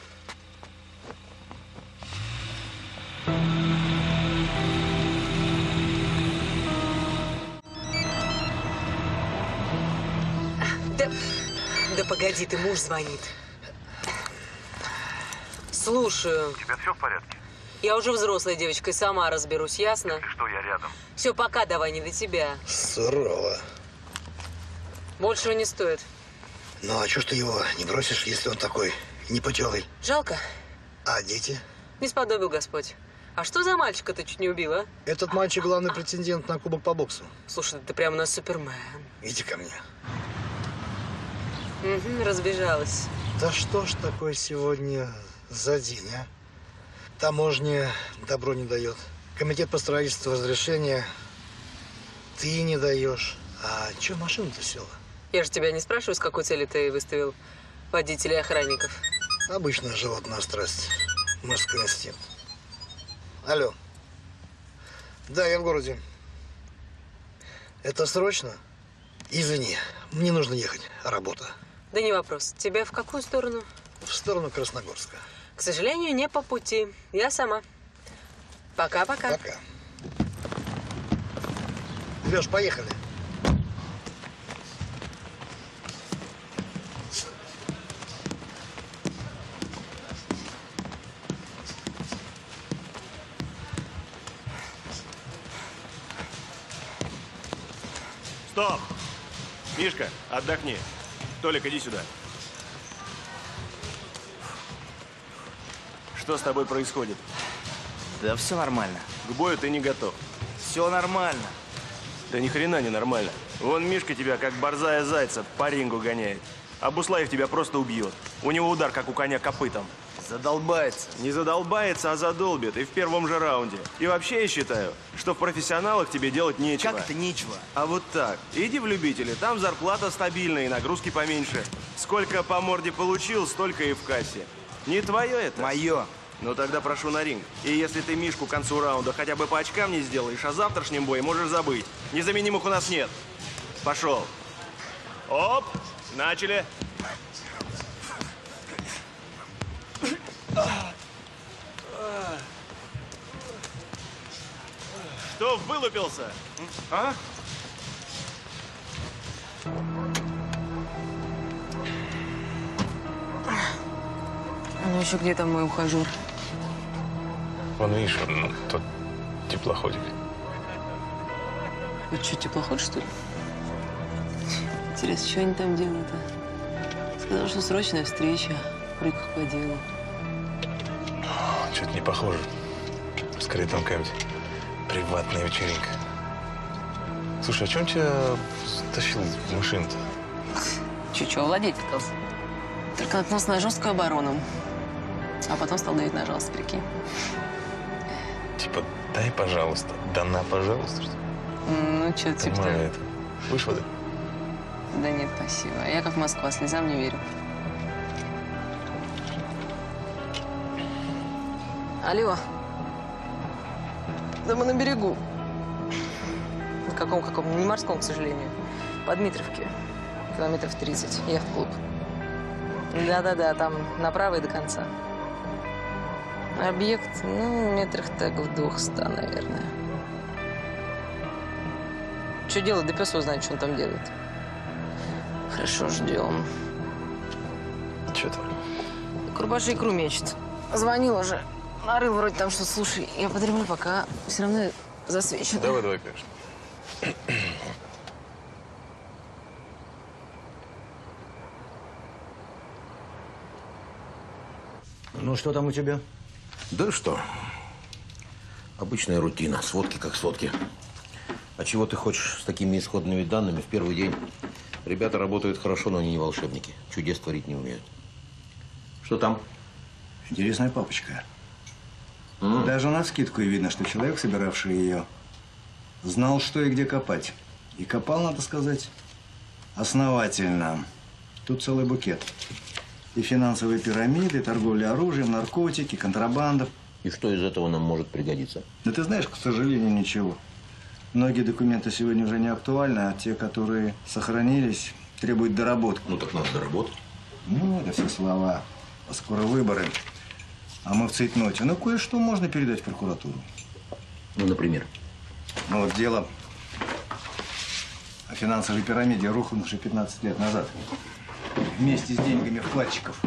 [SPEAKER 16] Да, да погоди, ты, муж звонит. Слушаю.
[SPEAKER 10] У тебя все в порядке?
[SPEAKER 16] Я уже взрослая девочка и сама разберусь, ясно?
[SPEAKER 10] Если что, я рядом.
[SPEAKER 16] Все, пока, давай, не до тебя.
[SPEAKER 2] Сурово.
[SPEAKER 16] Большего не стоит.
[SPEAKER 2] Ну, а что ж ты его не бросишь, если он такой непутевый?
[SPEAKER 16] Жалко?
[SPEAKER 2] А дети?
[SPEAKER 16] Не сподобил Господь. А что за мальчика ты чуть не убил, а?
[SPEAKER 2] Этот мальчик главный претендент на кубок по боксу.
[SPEAKER 16] Слушай, ты прямо на Супермен.
[SPEAKER 2] Иди ко мне.
[SPEAKER 16] Угу, разбежалась.
[SPEAKER 2] Да что ж такое сегодня за день, а? Таможня добро не дает. Комитет по строительству разрешения ты не даешь. А че в машину-то села?
[SPEAKER 16] Я же тебя не спрашиваю, с какой цели ты выставил водителей и охранников.
[SPEAKER 2] Обычная животная страсть. Мужской инстинкт. Алло. Да, я в городе. Это срочно? Извини, мне нужно ехать. Работа.
[SPEAKER 16] Да не вопрос. Тебе в какую сторону?
[SPEAKER 2] В сторону Красногорска.
[SPEAKER 16] К сожалению, не по пути. Я сама. Пока-пока.
[SPEAKER 2] Пока. Лёш, поехали.
[SPEAKER 5] Стоп! Мишка, отдохни. Толик, иди сюда. Что с тобой происходит?
[SPEAKER 21] Да все нормально.
[SPEAKER 5] К бою ты не готов.
[SPEAKER 21] Все нормально.
[SPEAKER 5] Да ни хрена не нормально. Вон Мишка тебя, как борзая зайца, по рингу гоняет. А Буслаев тебя просто убьет. У него удар, как у коня, копытом.
[SPEAKER 21] Задолбается.
[SPEAKER 5] Не задолбается, а задолбит. И в первом же раунде. И вообще я считаю, что в профессионалах тебе делать нечего.
[SPEAKER 21] Как это нечего?
[SPEAKER 5] А вот так. Иди в любители. Там зарплата стабильная и нагрузки поменьше. Сколько по морде получил, столько и в кассе. Не твое это?
[SPEAKER 21] Мое.
[SPEAKER 5] Ну тогда прошу на ринг. И если ты Мишку к концу раунда хотя бы по очкам не сделаешь, о завтрашнем бое можешь забыть. Незаменимых у нас нет. Пошел. Оп! Начали. Что вылупился? А?
[SPEAKER 15] Ну еще где там мой ухажер?
[SPEAKER 10] Вон, видишь, он, тот теплоходик.
[SPEAKER 15] Это что, теплоход, что ли? Интересно, что они там делают-то? Сказал, что срочная встреча. Вроде как по делу.
[SPEAKER 10] Что-то не похоже. Скорее, там какая-нибудь приватная вечеринка. Слушай, а чем тебя тащил в машину-то?
[SPEAKER 15] Чё-чё, владеть пытался. Только наткнулся на жесткую оборону. А потом стал давить на жалость, прикинь.
[SPEAKER 10] Типа, дай, пожалуйста. Да на, пожалуйста, что ли?
[SPEAKER 15] Ну, что, типа того.
[SPEAKER 10] это. Будешь воды?
[SPEAKER 15] Да нет, спасибо. Я как Москва, слезам не верю.
[SPEAKER 16] Алло. Да мы на берегу. В каком, каком? Не морском, к сожалению. По Дмитровке. Километров тридцать. Я в клуб. Да-да-да, там направо и до конца. Объект, ну, метрах так в двухста, наверное. Что делать? Да пес его знает, что он там делает. Хорошо, ждем.
[SPEAKER 10] Че там?
[SPEAKER 16] Курбаши икру мечет. Звонил уже. Нарыл вроде там что. Слушай, я подремлю, пока все равно засвечено.
[SPEAKER 10] Давай, давай, конечно.
[SPEAKER 2] Ну, что там у тебя?
[SPEAKER 14] Да что? Обычная рутина. Сводки как сводки. А чего ты хочешь с такими исходными данными в первый день? Ребята работают хорошо, но они не волшебники. Чудес творить не умеют. Что там?
[SPEAKER 21] Интересная папочка.
[SPEAKER 14] Mm.
[SPEAKER 21] Даже навскидку и видно, что человек, собиравший ее, знал, что и где копать. И копал, надо сказать, основательно. Тут целый букет. И финансовые пирамиды, и торговля оружием, наркотики, контрабанда.
[SPEAKER 14] И что из этого нам может пригодиться?
[SPEAKER 21] Да ты знаешь, к сожалению, ничего. Многие документы сегодня уже не актуальны, а те, которые сохранились, требуют доработки.
[SPEAKER 14] Ну так надо доработать.
[SPEAKER 21] Ну, это все слова. А скоро выборы. А мы в цейтноте. Ну, кое-что можно передать в прокуратуру.
[SPEAKER 14] Ну, например?
[SPEAKER 21] Ну, вот дело о финансовой пирамиде, рухнувшей пятнадцать лет назад. Вместе с деньгами вкладчиков.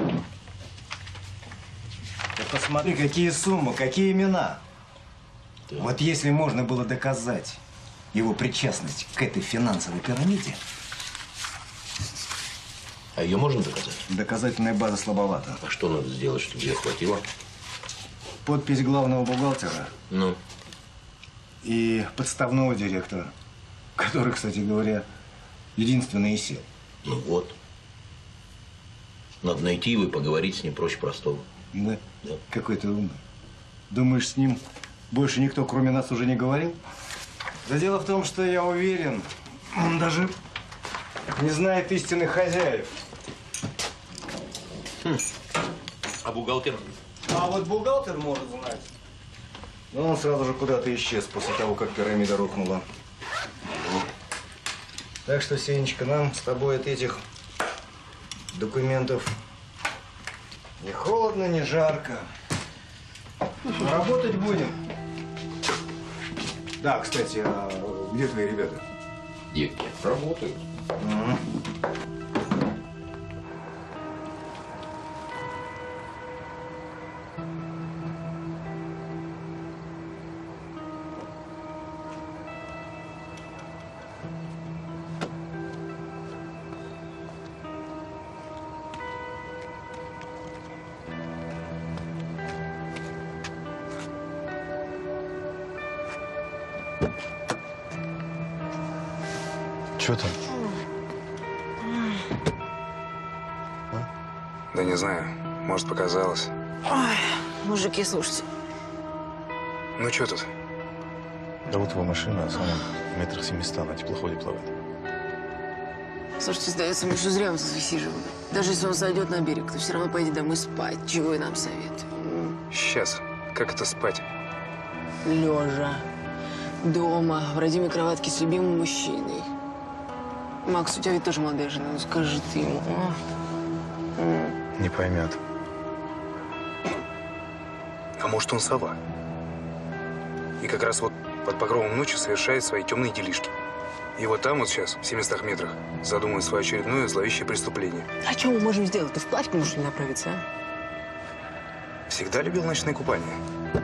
[SPEAKER 21] Ты посмотри, какие суммы, какие имена. Да. Вот если можно было доказать его причастность к этой финансовой пирамиде.
[SPEAKER 14] А ее можно доказать?
[SPEAKER 21] Доказательная база слабовата.
[SPEAKER 14] А что надо сделать, чтобы ее хватило?
[SPEAKER 21] Подпись главного бухгалтера.
[SPEAKER 14] Ну?
[SPEAKER 21] И подставного директора, который, кстати говоря, единственный и сел.
[SPEAKER 14] Ну вот. Надо найти его и поговорить с ним проще простого.
[SPEAKER 21] Да?
[SPEAKER 14] Да.
[SPEAKER 21] Какой ты умный. Думаешь, с ним больше никто, кроме нас, уже не говорил? Да дело в том, что я уверен, он даже не знает истинных хозяев.
[SPEAKER 14] Хм. А бухгалтер?
[SPEAKER 21] А вот бухгалтер может знать. Но он сразу же куда-то исчез после того, как пирамида рухнула. Так что, Сенечка, нам с тобой от этих документов не холодно, не жарко. Работать будем. Да, кстати, а где твои ребята?
[SPEAKER 14] Где? Работают.
[SPEAKER 21] Угу.
[SPEAKER 10] Что там?
[SPEAKER 17] А? Да не знаю. Может, показалось.
[SPEAKER 16] Ой, мужики, слушайте.
[SPEAKER 17] Ну, что тут?
[SPEAKER 10] Да вот его машина, а сам он метрах семиста на теплоходе плавает.
[SPEAKER 16] Слушайте, сдается мне, что зря мы тут высиживаем. Даже если он сойдет на берег, то все равно поедет домой спать. Чего и нам советуют.
[SPEAKER 17] Сейчас. Как это спать?
[SPEAKER 16] Лежа. Дома. В родимой кроватке с любимым мужчиной. Макс, у тебя ведь тоже молодая жена. Ну, скажи ты ему. А?
[SPEAKER 10] Не поймет.
[SPEAKER 17] А может, он сова? И как раз вот под покровом ночи совершает свои темные делишки. И вот там вот сейчас, в семистах метрах, задумывает свое очередное зловещее преступление.
[SPEAKER 16] А что мы можем сделать? Ты вплавь к мужу не направиться, а?
[SPEAKER 17] Всегда любил ночные купания.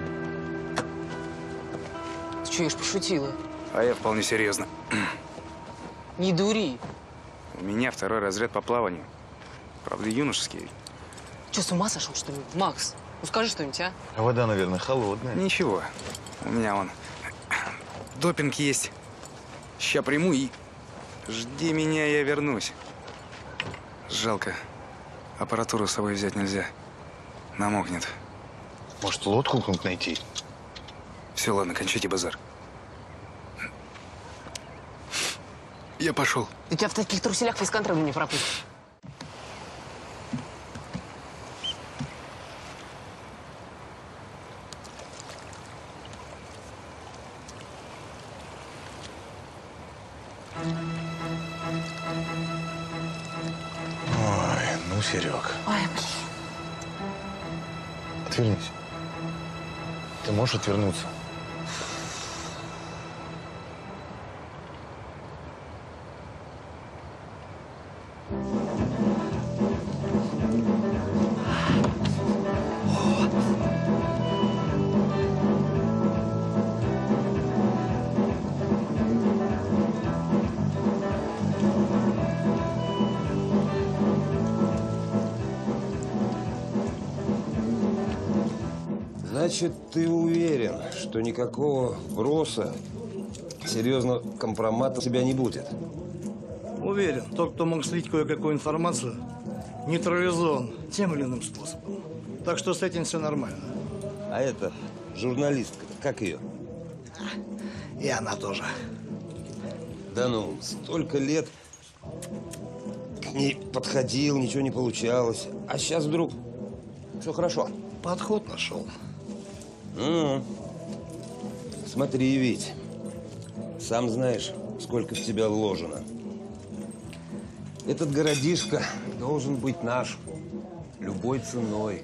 [SPEAKER 16] Ты что, я ж пошутила.
[SPEAKER 17] А я вполне серьезно.
[SPEAKER 16] Не дури.
[SPEAKER 17] У меня второй разряд по плаванию. Правда, юношеский.
[SPEAKER 16] Че, с ума сошел, что ли? Макс, ну скажи что-нибудь, а?
[SPEAKER 10] А вода, наверное, холодная.
[SPEAKER 17] Ничего. У меня вон допинг есть. Ща приму и… Жди меня, я вернусь. Жалко. Аппаратуру с собой взять нельзя. Намокнет.
[SPEAKER 10] Может, лодку как найти?
[SPEAKER 17] Все, ладно, кончайте базар. Я пошел.
[SPEAKER 16] У тебя в таких труселях фейс-контроль не пропустишь.
[SPEAKER 10] Серег,
[SPEAKER 15] Ой, блин.
[SPEAKER 10] отвернись. Ты можешь отвернуться?
[SPEAKER 14] Значит, ты уверен, что никакого вброса, серьезного компромата у тебя не будет?
[SPEAKER 2] Уверен, тот, кто мог слить кое-какую информацию, нейтрализован тем или иным способом. Так что с этим все нормально.
[SPEAKER 14] А это журналистка, как ее?
[SPEAKER 2] И она тоже.
[SPEAKER 14] Да ну, столько лет к ней подходил, ничего не получалось. А сейчас вдруг все хорошо.
[SPEAKER 2] Подход нашел.
[SPEAKER 14] Ну, смотри, Вить, сам знаешь, сколько в тебя вложено. Этот городишко должен быть наш любой ценой.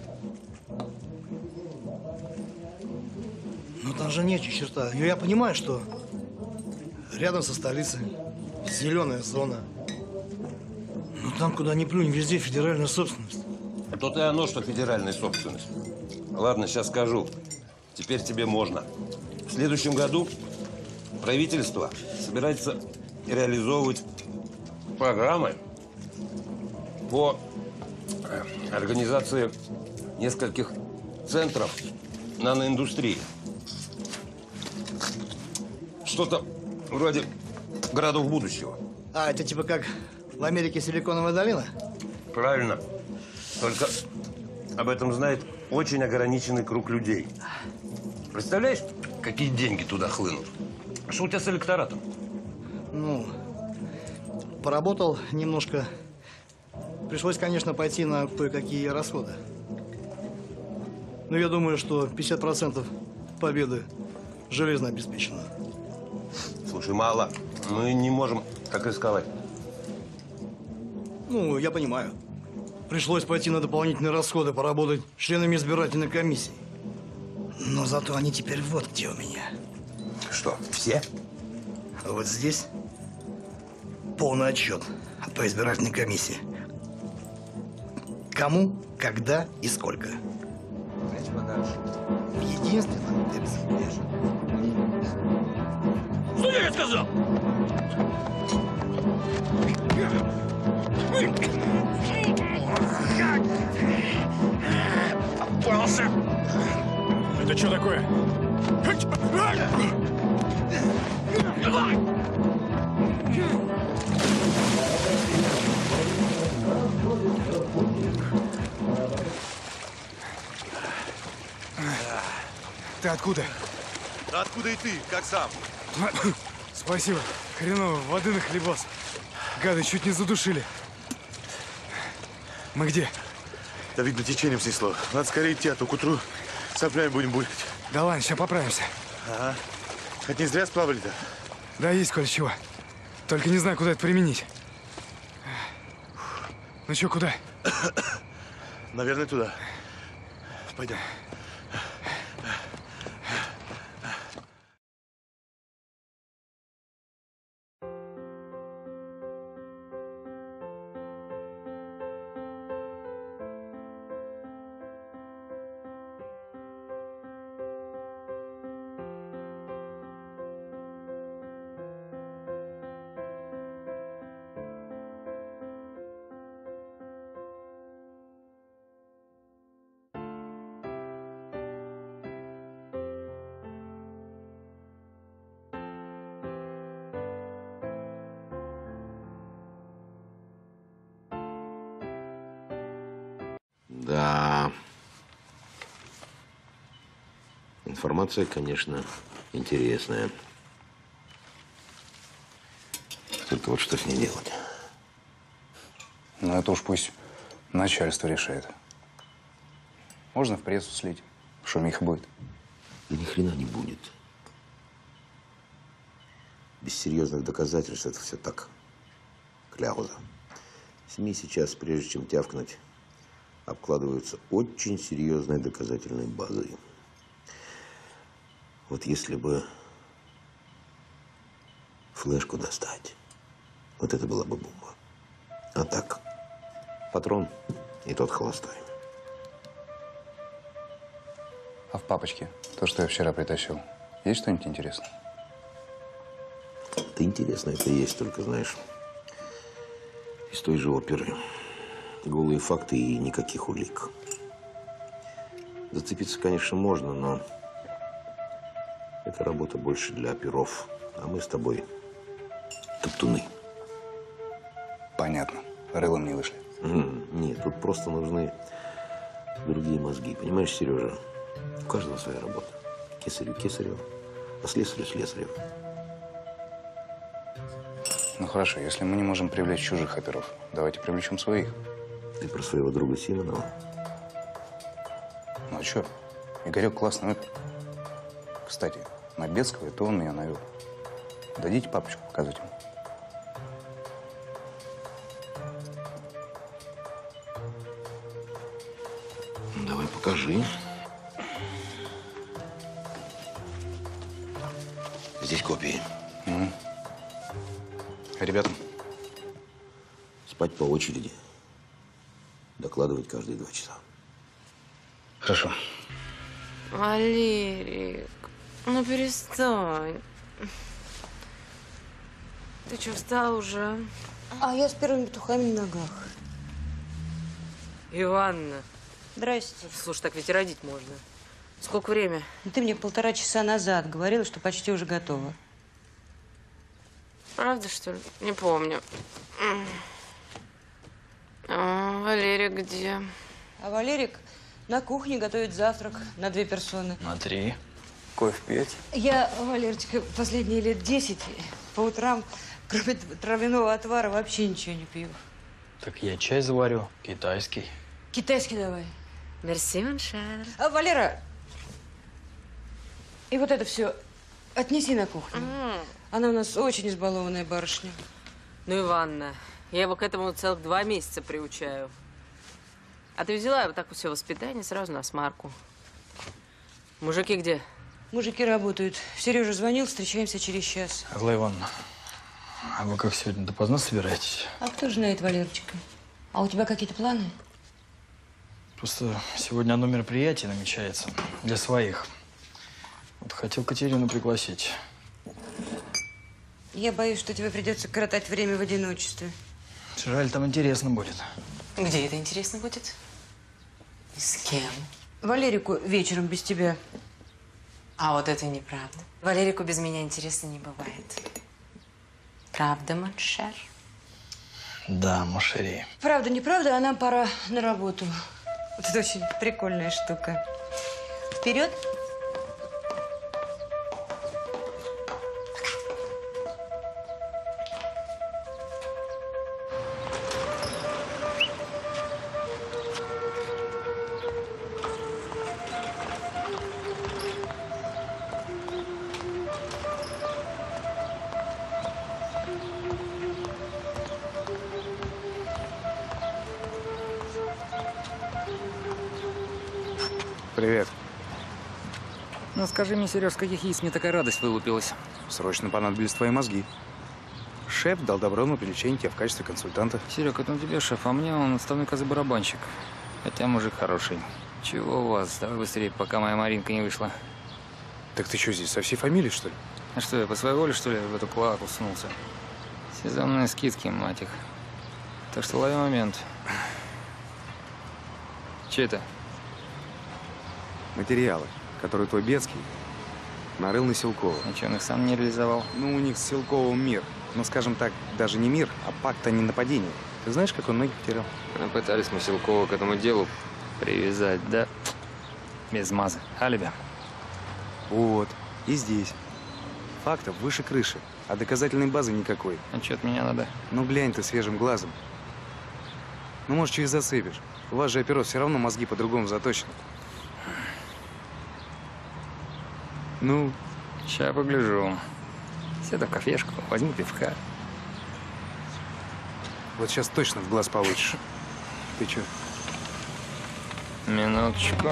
[SPEAKER 2] Но там же нечего черта. Я понимаю, что рядом со столицей зеленая зона. Но там, куда ни плюнь, везде федеральная собственность.
[SPEAKER 14] То-то и оно, что федеральная собственность. Ладно, сейчас скажу. Теперь тебе можно. В следующем году правительство собирается реализовывать программы по организации нескольких центров наноиндустрии. Что-то вроде городов будущего.
[SPEAKER 2] А, это типа как в Америке Силиконовая долина?
[SPEAKER 14] Правильно. Только об этом знает очень ограниченный круг людей. Представляешь, какие деньги туда хлынут? Что у тебя с электоратом?
[SPEAKER 2] Ну, поработал немножко. Пришлось, конечно, пойти на кое-какие расходы. Но я думаю, что пятьдесят процентов победы железно обеспечено.
[SPEAKER 14] Слушай, мало. Мы не можем так рисковать.
[SPEAKER 2] Ну, я понимаю. Пришлось пойти на дополнительные расходы, поработать членами избирательной комиссии. Но зато они теперь вот где у меня.
[SPEAKER 14] Что, все?
[SPEAKER 2] Вот здесь полный отчет по избирательной комиссии. Кому, когда и сколько. В единственном экземпляре.
[SPEAKER 8] Что я сказал? Попался!
[SPEAKER 22] Это что такое? Ты откуда?
[SPEAKER 23] Да откуда и ты? Как сам?
[SPEAKER 22] Спасибо. Хреново, воды нахлебался. Гады чуть не задушили. Мы где?
[SPEAKER 23] Да, видно, течением снесло. Надо скорее идти, а то к утру соплями будем булькать.
[SPEAKER 22] Да ладно, сейчас поправимся.
[SPEAKER 23] Ага. Хоть не зря сплавали-то.
[SPEAKER 22] Да, есть кое-чего. Только не знаю, куда это применить. Ну что, куда?
[SPEAKER 23] Наверное, туда. Пойдем.
[SPEAKER 14] Да. Информация, конечно, интересная. Только вот что с ней делать?
[SPEAKER 17] Ну, это уж пусть начальство решает. Можно в прессу слить. Шумиха будет.
[SPEAKER 14] Да ни хрена не будет. Без серьезных доказательств это все так, кляуза. СМИ сейчас, прежде чем тявкнуть, обкладываются очень серьезной доказательной базой. Вот если бы флешку достать, вот это была бы бомба. А так, патрон и тот холостой.
[SPEAKER 17] А в папочке, то, что я вчера притащил, есть что-нибудь интересное?
[SPEAKER 14] Это интересно, это есть, только знаешь, из той же оперы. Голые факты и никаких улик. Зацепиться, конечно, можно, но это работа больше для оперов. А мы с тобой топтуны.
[SPEAKER 17] Понятно. Рылом не вышли.
[SPEAKER 14] Нет, тут просто нужны другие мозги. Понимаешь, Сережа? У каждого своя работа. Кесарю кесарю, а слесарю слесарю.
[SPEAKER 17] Ну хорошо, если мы не можем привлечь чужих оперов, давайте привлечем своих.
[SPEAKER 14] Ты про своего друга Симонова?
[SPEAKER 17] Ну а что? Игорек классный опер. Кстати, на Бецкого это он меня навел. Дадите папочку показать ему?
[SPEAKER 14] Давай покажи. Здесь копии.
[SPEAKER 17] Угу. Ребята?
[SPEAKER 14] Спать по очереди. Докладывать каждые два часа.
[SPEAKER 17] Хорошо.
[SPEAKER 15] Валерик, ну перестань. Ты что, встал уже?
[SPEAKER 4] А я с первыми петухами на ногах.
[SPEAKER 15] Иванна.
[SPEAKER 4] Здрасте.
[SPEAKER 15] Слушай, так ведь и родить можно. Сколько время?
[SPEAKER 4] Ты мне полтора часа назад говорила, что почти уже готова.
[SPEAKER 15] Правда, что ли? Не помню. А Валерик где?
[SPEAKER 4] А Валерик на кухне готовит завтрак на две персоны.
[SPEAKER 20] На три. Кофе пить?
[SPEAKER 4] Я, Валерочка, последние лет десять по утрам, кроме травяного отвара, вообще ничего не пью.
[SPEAKER 20] Так я чай заварю. Китайский.
[SPEAKER 4] Китайский давай.
[SPEAKER 15] Мерси, моншер.
[SPEAKER 4] А, Валера, и вот это все отнеси на кухню.
[SPEAKER 15] Mm.
[SPEAKER 4] Она у нас очень избалованная барышня.
[SPEAKER 15] Ну, Иванна, я его к этому целых два месяца приучаю. А ты взяла вот так вот все воспитание сразу на смарку. Мужики где?
[SPEAKER 4] Мужики работают. Сережа звонил, встречаемся через час.
[SPEAKER 20] Аглая Ивановна, а вы как сегодня допоздна собираетесь?
[SPEAKER 4] А кто же знает, Валерочка? А у тебя какие-то планы?
[SPEAKER 20] Просто сегодня одно мероприятие намечается для своих. Вот хотел Катерину пригласить.
[SPEAKER 4] Я боюсь, что тебе придется коротать время в одиночестве.
[SPEAKER 20] Жаль, там интересно будет.
[SPEAKER 15] Где это интересно будет? И с кем?
[SPEAKER 4] Валерику вечером без тебя.
[SPEAKER 15] А вот это неправда. Валерику без меня интересно не бывает. Правда, моншер?
[SPEAKER 20] Да, Машери.
[SPEAKER 4] Правда, неправда, а нам пора на работу. Вот это очень прикольная штука. Вперед!
[SPEAKER 17] Привет.
[SPEAKER 19] Ну, скажи мне, Сереж, с каких яиц мне такая радость вылупилась?
[SPEAKER 17] Срочно понадобились твои мозги. Шеф дал добро на привлечение тебя в качестве консультанта.
[SPEAKER 19] Серег, это он тебе шеф, а мне он отставной козы-барабанщик. Хотя мужик хороший. Чего у вас? Давай быстрее, пока моя Маринка не вышла.
[SPEAKER 17] Так ты что здесь, со всей фамилией, что ли?
[SPEAKER 19] А что, я по своей воле, что ли, в эту клаку сунулся? Сезонные скидки, мать их. Так что лови момент. Че это?
[SPEAKER 17] Материалы, которые твой Бецкий нарыл на Силкова.
[SPEAKER 19] А что, он их сам не реализовал?
[SPEAKER 17] Ну, у них с Силковым мир. Ну, скажем так, даже не мир, а пакт о ненападении. Ты знаешь, как он многих потерял?
[SPEAKER 19] А пытались мы Силкова к этому делу привязать, да? Без маза. Алиби.
[SPEAKER 17] Вот. И здесь. Фактов выше крыши, а доказательной базы никакой.
[SPEAKER 19] А что от меня надо?
[SPEAKER 17] Ну, глянь ты свежим глазом. Ну, может, что и зацепишь. У вас же, оперов, все равно мозги по-другому заточены. Ну?
[SPEAKER 19] Сейчас погляжу. Сяду в кафешку, возьму пивка.
[SPEAKER 17] Вот сейчас точно в глаз получишь. Ты чё?
[SPEAKER 19] Минуточку.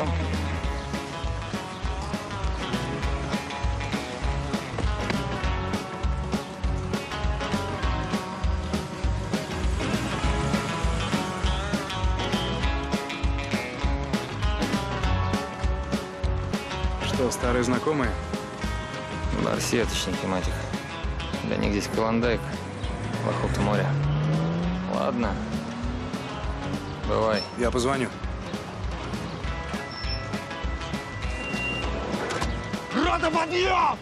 [SPEAKER 17] Что, старые знакомые?
[SPEAKER 19] Барсеточники, мать их. Для них здесь Клондайк, вокруг моря. Ладно. Бывай.
[SPEAKER 17] Я позвоню.
[SPEAKER 23] Рота, подъем!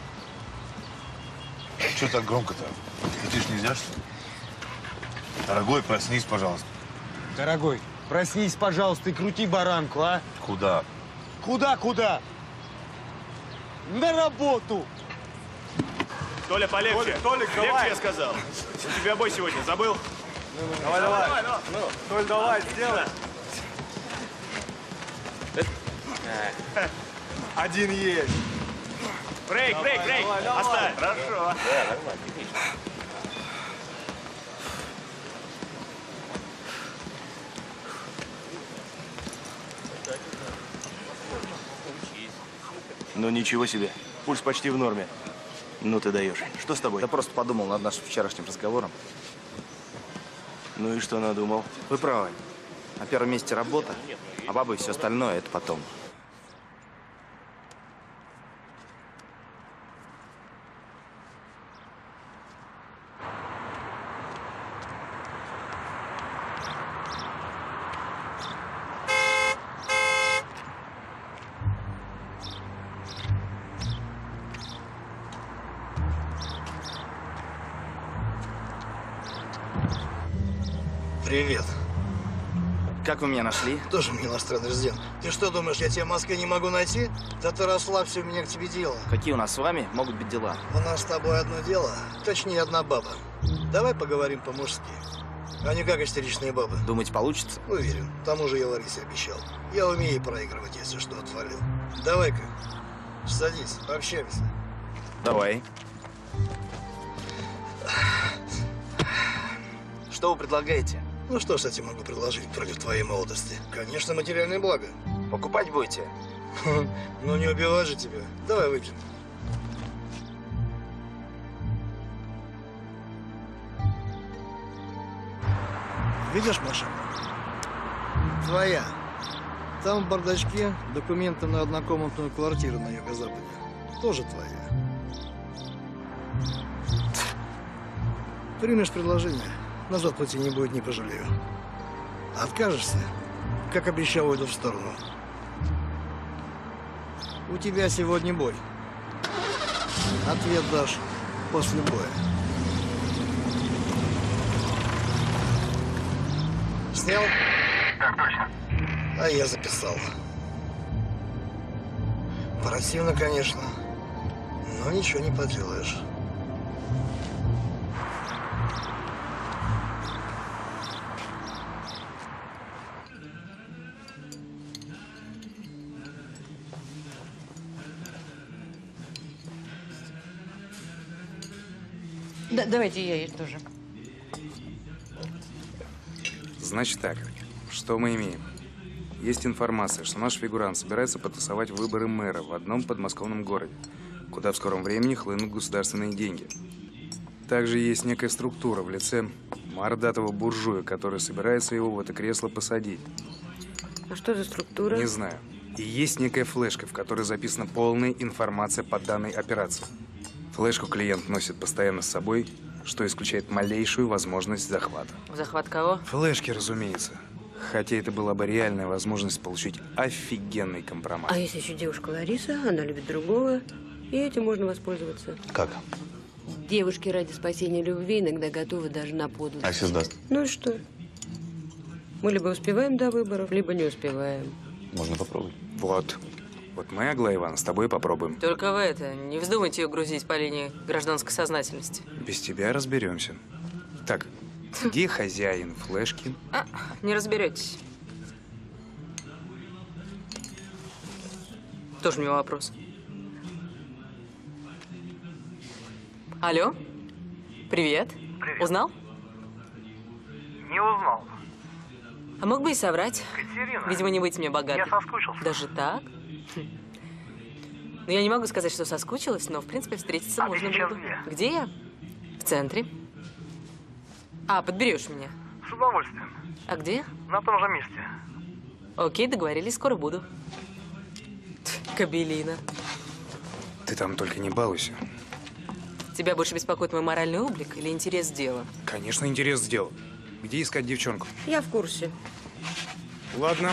[SPEAKER 23] Что так громко-то? Идишь нельзя, что ли? Дорогой, проснись, пожалуйста.
[SPEAKER 21] Дорогой, проснись, пожалуйста, и крути баранку, а?
[SPEAKER 23] Куда?
[SPEAKER 21] Куда-куда? На работу!
[SPEAKER 5] Толя, полегче.
[SPEAKER 21] Толик, Толик,
[SPEAKER 5] легче,
[SPEAKER 21] давай.
[SPEAKER 5] я сказал. У тебя бой сегодня, забыл?
[SPEAKER 21] Давай, давай. давай, давай.
[SPEAKER 5] Ну,
[SPEAKER 21] Толь, давай, сделай. Один есть.
[SPEAKER 5] Брейк,
[SPEAKER 21] Давай,
[SPEAKER 5] брейк, брейк.
[SPEAKER 21] давай, давай.
[SPEAKER 5] Оставь. Хорошо.
[SPEAKER 13] Да, нормально, отлично.
[SPEAKER 5] Ну ничего себе. Пульс почти в норме. Ну ты даешь. Что с тобой?
[SPEAKER 7] Да просто подумал над нашим вчерашним разговором.
[SPEAKER 5] Ну и что надумал?
[SPEAKER 7] Вы правы. На первом месте работа, а бабы и все остальное – это потом.
[SPEAKER 2] Привет.
[SPEAKER 7] Как вы меня нашли?
[SPEAKER 2] Тоже мне иностранный резидент. Ты что думаешь, я тебя в Москве не могу найти? Да ты расслабься, у меня к тебе дело.
[SPEAKER 7] Какие у нас с вами могут быть дела?
[SPEAKER 2] У нас с тобой одно дело, точнее одна баба. Давай поговорим по-мужски, а не как истеричные бабы.
[SPEAKER 7] Думаете, получится?
[SPEAKER 2] Уверен. К тому же я Ларисе обещал. Я умею проигрывать, если что отвалил. Давай-ка, садись, пообщаемся.
[SPEAKER 7] Давай. Что вы предлагаете?
[SPEAKER 2] Ну что ж я тебе могу предложить против твоей молодости? Конечно, материальное благо.
[SPEAKER 7] Покупать будете?
[SPEAKER 2] Ну не убивать же тебя. Давай выпьем. Видишь машину? Твоя. Там в бардачке документы на однокомнатную квартиру на юго-западе. Тоже твоя. Примешь предложение. Назад пути не будет, не пожалею. Откажешься, как обещал, уйду в сторону. У тебя сегодня бой. Ответ дашь после боя. Снял?
[SPEAKER 18] Так точно.
[SPEAKER 2] А я записал. Противно, конечно, но ничего не поделаешь.
[SPEAKER 4] Да, давайте я тоже.
[SPEAKER 17] Значит так, что мы имеем? Есть информация, что наш фигурант собирается потасовать выборы мэра в одном подмосковном городе, куда в скором времени хлынут государственные деньги. Также есть некая структура в лице мордатого буржуя, который собирается его в это кресло посадить.
[SPEAKER 15] А что за структура?
[SPEAKER 17] Не знаю. И есть некая флешка, в которой записана полная информация по данной операции. Флешку клиент носит постоянно с собой, что исключает малейшую возможность захвата.
[SPEAKER 15] Захват кого?
[SPEAKER 17] Флешки, разумеется. Хотя это была бы реальная возможность получить офигенный компромат.
[SPEAKER 15] А есть еще девушка Лариса, она любит другого, и этим можно воспользоваться.
[SPEAKER 10] Как?
[SPEAKER 15] Девушки ради спасения любви иногда готовы даже на подлость.
[SPEAKER 10] А если сдаст?
[SPEAKER 15] Ну и что? Мы либо успеваем до выборов, либо не успеваем.
[SPEAKER 10] Можно попробовать.
[SPEAKER 17] Вот. Вот мы, Аглая Ивановна, с тобой попробуем.
[SPEAKER 16] Только вы это, не вздумайте ее грузить по линии гражданской сознательности.
[SPEAKER 17] Без тебя разберемся. Так, где хозяин флешки?
[SPEAKER 16] А, не разберетесь. Тоже мне вопрос. Алло? Привет.
[SPEAKER 18] Привет.
[SPEAKER 16] Узнал?
[SPEAKER 9] А мог бы и соврать.
[SPEAKER 21] Катерина.
[SPEAKER 9] Видимо, не быть мне богатой.
[SPEAKER 21] Я соскучился.
[SPEAKER 9] Даже так? Ну, я не могу сказать, что соскучилась, но, в принципе, встретиться
[SPEAKER 21] А
[SPEAKER 9] можно
[SPEAKER 21] ты сейчас
[SPEAKER 9] было бы.
[SPEAKER 21] где?
[SPEAKER 9] Где я? В центре. А, подберешь меня?
[SPEAKER 21] С удовольствием.
[SPEAKER 9] А где?
[SPEAKER 21] На том же месте.
[SPEAKER 9] Окей, договорились, скоро буду. Кабелина.
[SPEAKER 17] Ты там только не балуйся.
[SPEAKER 9] Тебя больше беспокоит мой моральный облик или интерес дела?
[SPEAKER 17] Конечно, интерес сделал. Где искать девчонку?
[SPEAKER 15] Я в курсе.
[SPEAKER 17] Ладно.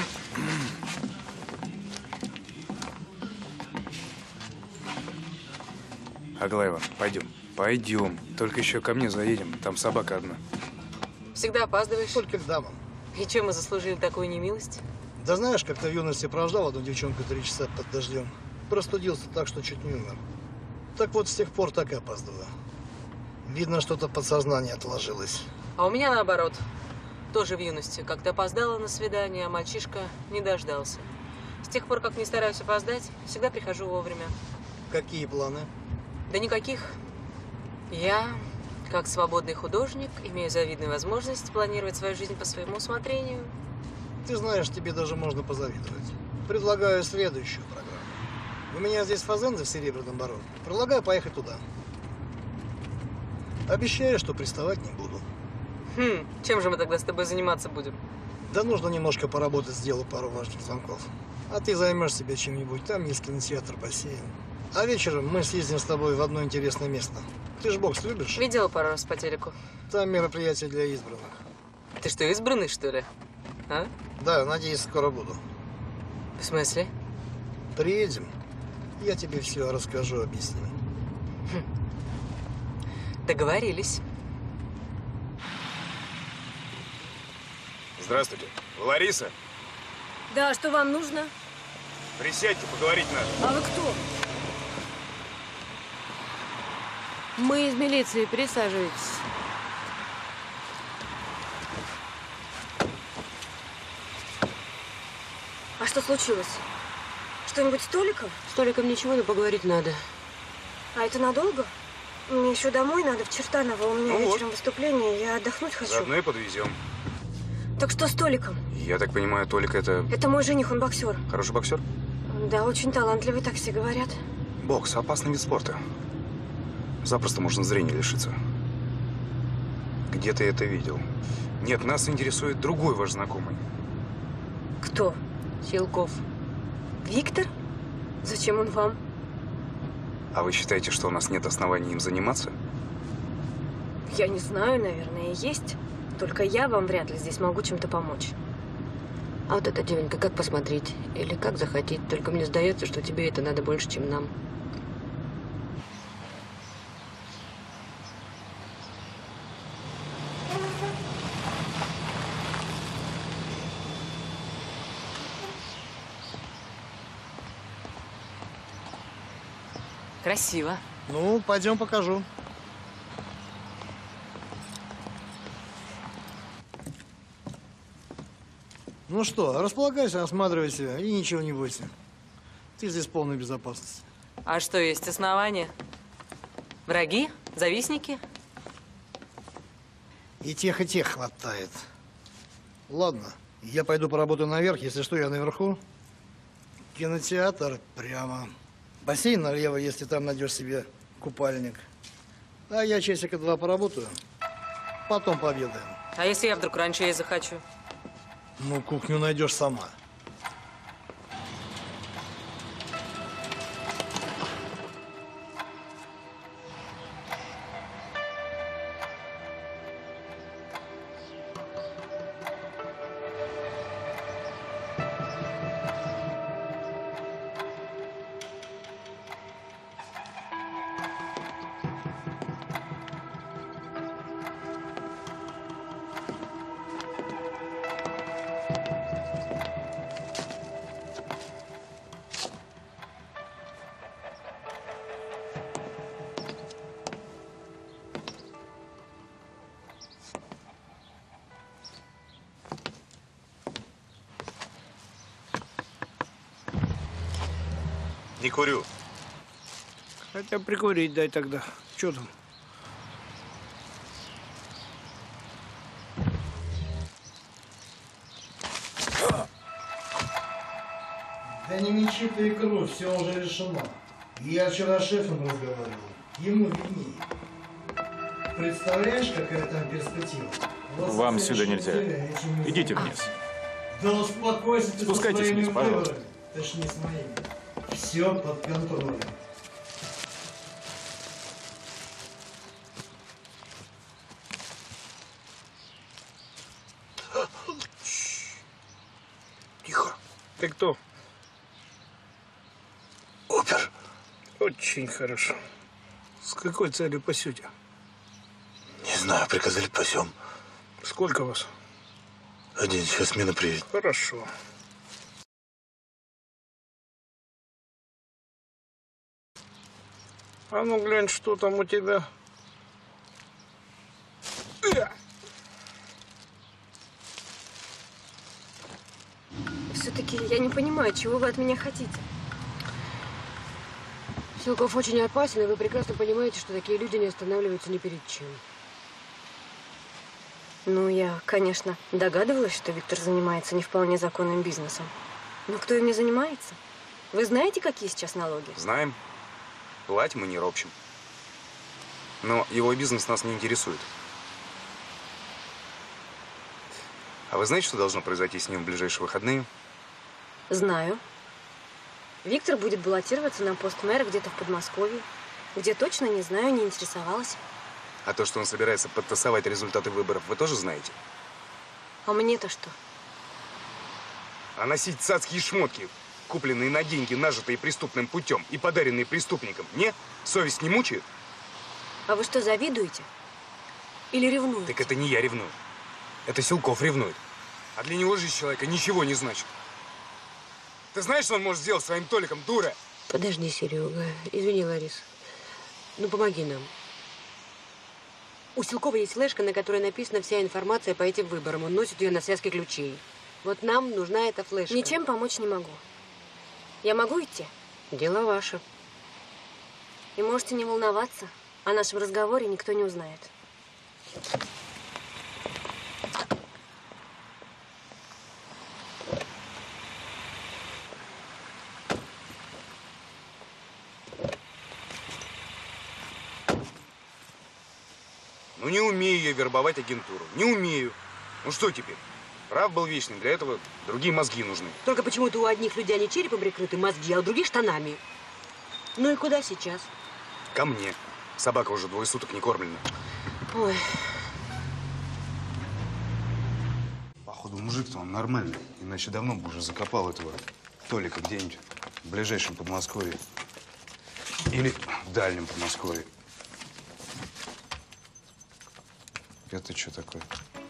[SPEAKER 17] Аглаева, пойдем. Пойдем. Только еще ко мне заедем. Там собака одна.
[SPEAKER 9] Всегда опаздываешь.
[SPEAKER 2] Только к дамам.
[SPEAKER 9] И чем мы заслужили такую немилость?
[SPEAKER 2] Да знаешь, как-то в юности прождал одну девчонку три часа под дождем. Простудился так, что чуть не умер. Так вот, с тех пор так и опаздываю. Видно, что-то подсознание отложилось.
[SPEAKER 9] А у меня наоборот. Тоже в юности. Как-то опоздала на свидание, а мальчишка не дождался. С тех пор, как не стараюсь опоздать, всегда прихожу вовремя.
[SPEAKER 2] Какие планы?
[SPEAKER 9] Да никаких. Я, как свободный художник, имею завидную возможность планировать свою жизнь по своему усмотрению.
[SPEAKER 2] Ты знаешь, тебе даже можно позавидовать. Предлагаю следующую программу. У меня здесь фазенды в Серебряном Бару. Предлагаю поехать туда. Обещаю, что приставать не буду.
[SPEAKER 9] Хм, чем же мы тогда с тобой заниматься будем?
[SPEAKER 2] Да нужно немножко поработать, сделаю пару важных звонков. А ты займешь себя чем-нибудь. Там есть кинотеатр, бассейн. А вечером мы съездим с тобой в одно интересное место. Ты ж бокс любишь?
[SPEAKER 9] Видела пару раз по телеку.
[SPEAKER 2] Там мероприятие для избранных.
[SPEAKER 9] Ты что, избранный, что ли? А?
[SPEAKER 2] Да, надеюсь, скоро буду.
[SPEAKER 9] В смысле?
[SPEAKER 2] Приедем, я тебе все расскажу, объясню.
[SPEAKER 9] Хм. Договорились.
[SPEAKER 17] Здравствуйте. Вы Лариса?
[SPEAKER 15] Да, что вам нужно?
[SPEAKER 17] Присядьте, поговорить надо.
[SPEAKER 15] А вы кто? Мы из милиции, присаживайтесь.
[SPEAKER 1] А что случилось? Что-нибудь с Толиком?
[SPEAKER 15] С Толиком ничего, но поговорить надо.
[SPEAKER 1] А это надолго? Мне еще домой надо, в Чертаново. У меня
[SPEAKER 17] Ну вот.
[SPEAKER 1] вечером выступление, я отдохнуть хочу.
[SPEAKER 17] Заодно и подвезем.
[SPEAKER 1] Так что с Толиком?
[SPEAKER 17] Я так понимаю, Толик это
[SPEAKER 1] Это мой жених, он боксер.
[SPEAKER 17] хороший боксер?
[SPEAKER 1] Да, очень талантливый, так все говорят.
[SPEAKER 17] Бокс – опасный вид спорта. Запросто можно зрения лишиться. Где ты это видел? Нет, нас интересует другой ваш знакомый.
[SPEAKER 1] Кто?
[SPEAKER 15] Силков.
[SPEAKER 1] Виктор? Зачем он вам?
[SPEAKER 17] А вы считаете, что у нас нет оснований им заниматься?
[SPEAKER 1] Я не знаю, наверное, есть. Только я вам вряд ли здесь могу чем-то помочь.
[SPEAKER 15] А вот эта девонька, как посмотреть? Или как захотеть? Только мне сдается, что тебе это надо больше, чем нам.
[SPEAKER 9] Красиво.
[SPEAKER 2] Ну, пойдем покажу. Ну что, располагайся, осматривайся и ничего не бойся. Ты здесь в полной безопасности.
[SPEAKER 9] А что, есть основания? Враги? Завистники?
[SPEAKER 2] И тех, и тех хватает. Ладно, я пойду поработаю наверх. Если что, я наверху. Кинотеатр прямо. Бассейн налево, если там найдешь себе купальник. А я часика два поработаю. Потом пообедаем.
[SPEAKER 9] А если я вдруг раньше ей захочу?
[SPEAKER 2] Ну, кухню найдешь сама.
[SPEAKER 23] Не курю.
[SPEAKER 21] Хотя прикурить дай тогда. Что там?
[SPEAKER 2] защита и кровь, все уже решено. Я вчера с шефом разговаривал. Ему виднее. Представляешь, какая там перспектива? Вот
[SPEAKER 3] Вам сюда нельзя. Идите вниз.
[SPEAKER 2] Да успокойся ты
[SPEAKER 3] Спускайтесь
[SPEAKER 2] со своими
[SPEAKER 3] вниз, пожалуйста.
[SPEAKER 2] выборами. Точнее, с моими. Все под контролем.
[SPEAKER 22] Тихо. Ты кто?
[SPEAKER 2] Опер.
[SPEAKER 22] Очень хорошо. С какой целью пасете?
[SPEAKER 23] Не знаю, приказали пасем.
[SPEAKER 22] Сколько вас?
[SPEAKER 23] Один, сейчас смена приедет.
[SPEAKER 22] Хорошо. А ну глянь, что там у тебя.
[SPEAKER 1] Все-таки я не понимаю, чего вы от меня хотите.
[SPEAKER 15] Силков очень опасен, и вы прекрасно понимаете, что такие люди не останавливаются ни перед чем.
[SPEAKER 1] Ну, я, конечно, догадывалась, что Виктор занимается не вполне законным бизнесом. Но кто им не занимается? Вы знаете, какие сейчас налоги?
[SPEAKER 17] Знаем. Платим и не ропщим. Но его бизнес нас не интересует. А вы знаете, что должно произойти с ним в ближайшие выходные?
[SPEAKER 1] Знаю. Виктор будет баллотироваться на пост мэра где-то в Подмосковье. Где точно, не знаю, не интересовалась.
[SPEAKER 17] А то, что он собирается подтасовать результаты выборов, вы тоже знаете?
[SPEAKER 1] А мне-то что?
[SPEAKER 17] А носить цацкие шмотки, купленные на деньги, нажитые преступным путем и подаренные преступникам, не? Совесть не мучает?
[SPEAKER 1] А вы что, завидуете? Или ревнуете?
[SPEAKER 17] Так это не я ревную. Это Силков ревнует. А для него жизнь человека ничего не значит. Ты знаешь, что он может сделать своим Толиком, дура?
[SPEAKER 15] Подожди, Серега. Извини, Ларис. Ну, помоги нам. У Силкова есть флешка, на которой написана вся информация по этим выборам. Он носит ее на связке ключей. Вот нам нужна эта флешка.
[SPEAKER 1] Ничем помочь не могу. Я могу идти?
[SPEAKER 15] Дело ваше.
[SPEAKER 1] И можете не волноваться. О нашем разговоре никто не узнает.
[SPEAKER 17] Ну, не умею я вербовать агентуру. Не умею. Ну, что теперь? Прав был вечный. Для этого другие мозги нужны.
[SPEAKER 15] Только почему-то у одних людей они черепом прикрыты, мозги, а у других штанами. Ну и куда сейчас?
[SPEAKER 17] Ко мне. Собака уже двое суток не кормлена.
[SPEAKER 15] Ой.
[SPEAKER 17] Походу, мужик-то он нормальный. Иначе давно бы уже закопал этого Толика где-нибудь в ближайшем Подмосковье. Или в дальнем Подмосковье. Это что такое?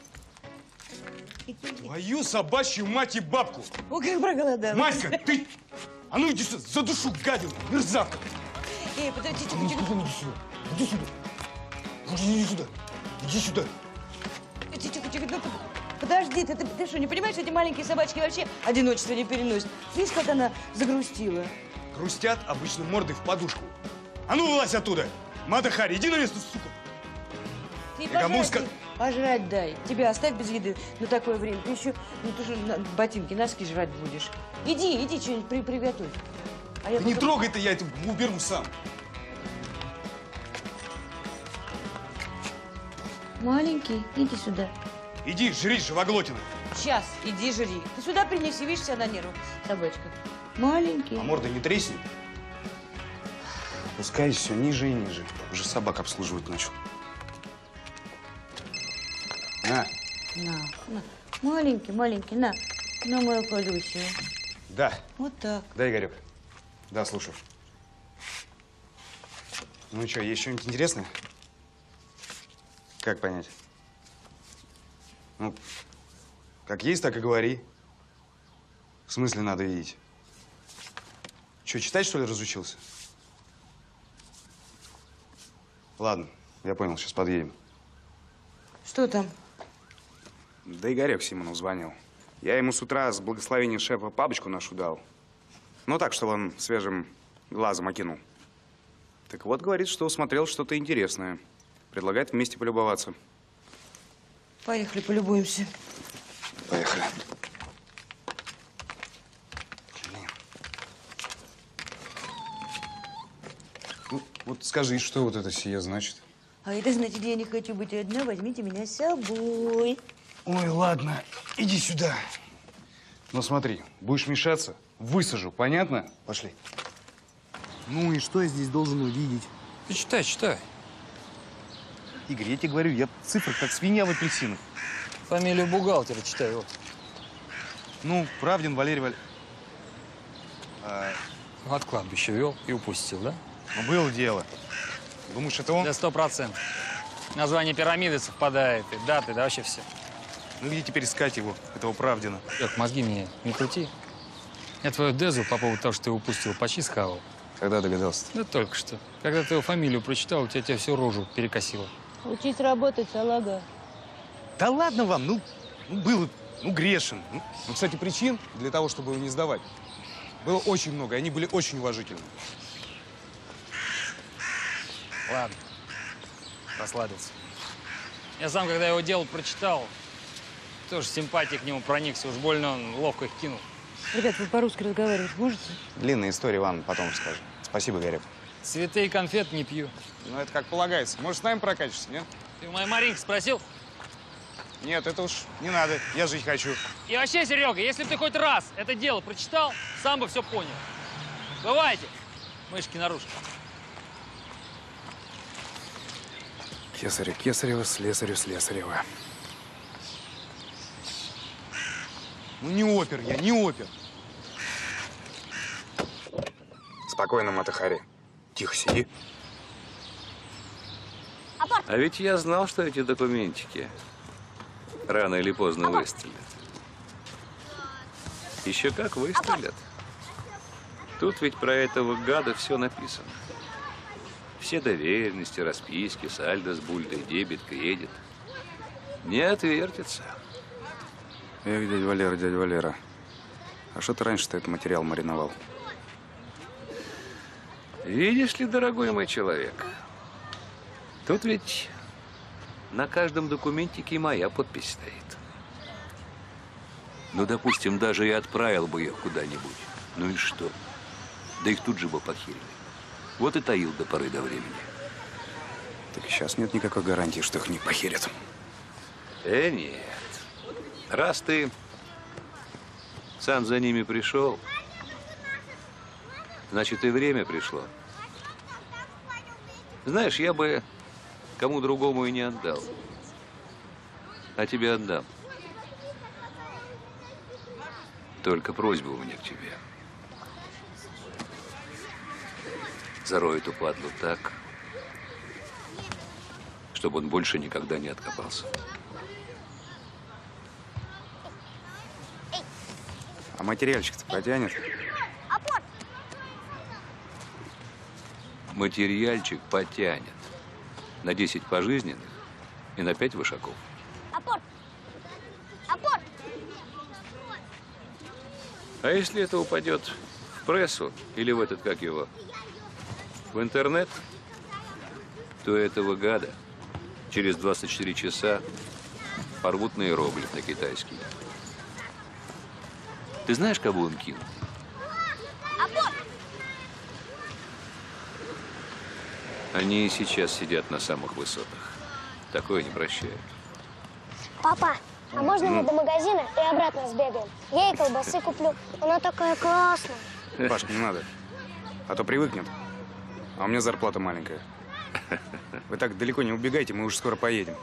[SPEAKER 17] Твою собачью мать и бабку!
[SPEAKER 15] О, как проголодалась.
[SPEAKER 17] Маська, ты... А ну иди сюда, задушу, гадину, мерзавка!
[SPEAKER 15] Эй, подожди, тихо,
[SPEAKER 17] Ну,
[SPEAKER 15] тихо.
[SPEAKER 17] иди сюда, иди сюда. Иди сюда, иди сюда.
[SPEAKER 15] Тихо, тихо, тихо. Ну, подожди, ты, ты, ты что, не понимаешь, что эти маленькие собачки вообще одиночество не переносят? Видишь, как она загрустила?
[SPEAKER 17] Грустят обычно мордой в подушку. А ну, вылазь оттуда! Мада Хари, иди на место, сука!
[SPEAKER 15] Ты
[SPEAKER 17] Я кому
[SPEAKER 15] пожрать, пожрать дай. Тебя оставь без еды на такое время. Ты еще, ну ты же на- ботинки, носки жрать будешь. Иди, иди, что-нибудь при приготовь. А я
[SPEAKER 17] Да не
[SPEAKER 15] пока-
[SPEAKER 17] трогай ты, я это уберу сам.
[SPEAKER 15] Маленький, иди сюда.
[SPEAKER 17] Иди, жри, живоглотина.
[SPEAKER 15] Сейчас, иди жри. Ты сюда принеси, видишь, вся на нервах, собачка. Маленький.
[SPEAKER 17] А морда не треснет? Пускай все ниже и ниже. Уже собак обслуживать начал. На.
[SPEAKER 15] На, на. Маленький, маленький, на. На мою колючую.
[SPEAKER 17] Да.
[SPEAKER 15] Вот так.
[SPEAKER 17] Да, Игорек. Да, слушаю. Ну что, есть что-нибудь интересное? Как понять? Ну, как есть, так и говори. В смысле надо видеть? Что, читать, что ли, разучился? Ладно, я понял, сейчас подъедем.
[SPEAKER 15] Что там?
[SPEAKER 17] Да Игорек Симонов звонил. Я ему с утра с благословения шефа папочку нашу дал. Ну так, чтобы он свежим глазом окинул. Так вот, говорит, что усмотрел что-то интересное. Предлагает вместе полюбоваться.
[SPEAKER 15] Поехали, полюбуемся.
[SPEAKER 17] Поехали. Ну, вот скажи, что вот это сие значит?
[SPEAKER 4] А это значит, я не хочу быть одна, возьмите меня с собой.
[SPEAKER 17] Ой, ладно, иди сюда. Ну смотри, будешь мешаться, высажу, понятно? Пошли.
[SPEAKER 21] Ну и что я здесь должен увидеть?
[SPEAKER 19] Ты читай, читай.
[SPEAKER 21] Игорь, я тебе говорю, я цифр как свинья в апельсинах.
[SPEAKER 19] Фамилию бухгалтера читай, вот.
[SPEAKER 21] Ну, Правдин Валерий Валерьевич. А...
[SPEAKER 19] От кладбища вел и упустил, да?
[SPEAKER 21] Ну, было дело. Думаешь, это он?
[SPEAKER 19] Да сто процентов. Название пирамиды совпадает, и даты, да вообще все.
[SPEAKER 21] Ну где теперь искать его, этого Правдина?
[SPEAKER 19] Так, мозги мне не крути. Я твою дезу по поводу того, что ты упустил, почти схавал.
[SPEAKER 17] Когда догадался?
[SPEAKER 19] Да только что. Когда ты его фамилию прочитал, у тебя, тебя всю рожу перекосило.
[SPEAKER 4] Учись работать, салага.
[SPEAKER 21] Да ладно вам, ну, ну было, ну грешен. Ну.
[SPEAKER 17] Ну, кстати, причин для того, чтобы его не сдавать, было очень много, и они были очень уважительны.
[SPEAKER 19] Ладно, расслабился. Я сам, когда его дело прочитал, тоже симпатией к нему проникся. Уж больно он ловко их кинул.
[SPEAKER 4] Ребят, вы по-русски разговаривать можете?
[SPEAKER 17] Длинная история, Иван, потом расскажу. Спасибо, Гарик.
[SPEAKER 19] Цветы и конфет не пью.
[SPEAKER 17] Ну, это как полагается. Может, с нами прокатишься, нет?
[SPEAKER 19] Ты у моей Маринки спросил?
[SPEAKER 17] Нет, это уж не надо. Я жить хочу.
[SPEAKER 19] И вообще, Серега, если бы ты хоть раз это дело прочитал, сам бы все понял. Бывайте, мышки наружу.
[SPEAKER 17] Кесарю Кесарева, слесарю Слесарева. Ну, не опер я, не опер. Спокойно, Матахари. Тихо сиди.
[SPEAKER 13] А ведь я знал, что эти документики рано или поздно выстрелят. Еще как выстрелят. Тут ведь про этого гада все написано. Все доверенности, расписки, сальдо с бульдой, дебет, кредит. Не отвертится.
[SPEAKER 17] Эх, дядя Валера, дядя Валера. А что ты раньше-то этот материал мариновал?
[SPEAKER 13] Видишь ли, дорогой мой человек, тут ведь на каждом документике моя подпись стоит. Ну, допустим, даже и отправил бы их куда-нибудь. Ну и что? Да их тут же бы похерили. Вот и таил до поры до времени.
[SPEAKER 17] Так сейчас нет никакой гарантии, что их не похерят.
[SPEAKER 13] Э, нет. Раз ты сам за ними пришел, значит, и время пришло. Знаешь, я бы кому другому и не отдал. А тебе отдам. Только просьба у меня к тебе. Зарой эту падлу так, чтобы он больше никогда не откопался.
[SPEAKER 17] А материальчик-то потянет?
[SPEAKER 13] Материальчик потянет на десять пожизненных и на пять вышаков. А если это упадет в прессу или в этот, как его, в интернет, то этого гада через двадцать четыре часа порвут на иероглиф на китайский. Ты знаешь, кого он кинул? Они и сейчас сидят на самых высотах. Такое не прощают.
[SPEAKER 6] Папа, а можно мы до магазина и обратно сбегаем? Я ей колбасы куплю. Она такая классная.
[SPEAKER 17] Паш, не надо. А то привыкнет. А у меня зарплата маленькая. Вы так далеко не убегайте, мы уже скоро поедем.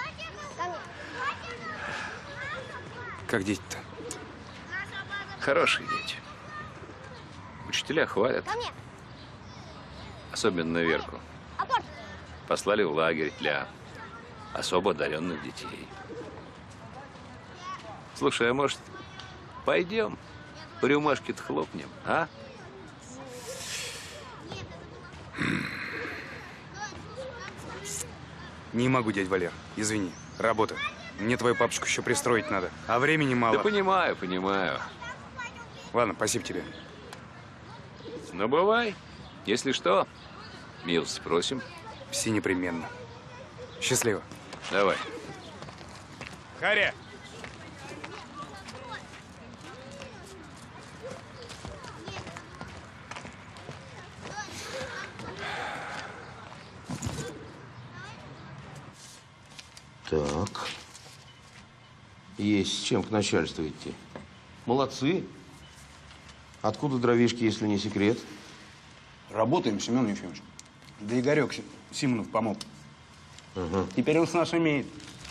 [SPEAKER 17] Как дети-то?
[SPEAKER 13] Хорошие дети. Учителя хвалят. Особенно Верку. Послали в лагерь для особо одаренных детей. Слушай, а может, пойдем по рюмашке-то хлопнем, а?
[SPEAKER 17] Не могу, дядь Валер. Извини. Работа. Мне твою папочку еще пристроить надо. А времени мало.
[SPEAKER 13] Да понимаю, понимаю.
[SPEAKER 17] Ладно, спасибо тебе.
[SPEAKER 13] Ну, бывай. Если что, милость просим.
[SPEAKER 17] Все непременно. Счастливо.
[SPEAKER 13] Давай.
[SPEAKER 17] Харя!
[SPEAKER 14] Так. Есть с чем к начальству идти. Молодцы. Откуда дровишки, если не секрет?
[SPEAKER 17] Работаем, Семен Ефимович. Да Игорек Симонов помог.
[SPEAKER 14] Ага.
[SPEAKER 17] Теперь он с нас имеет.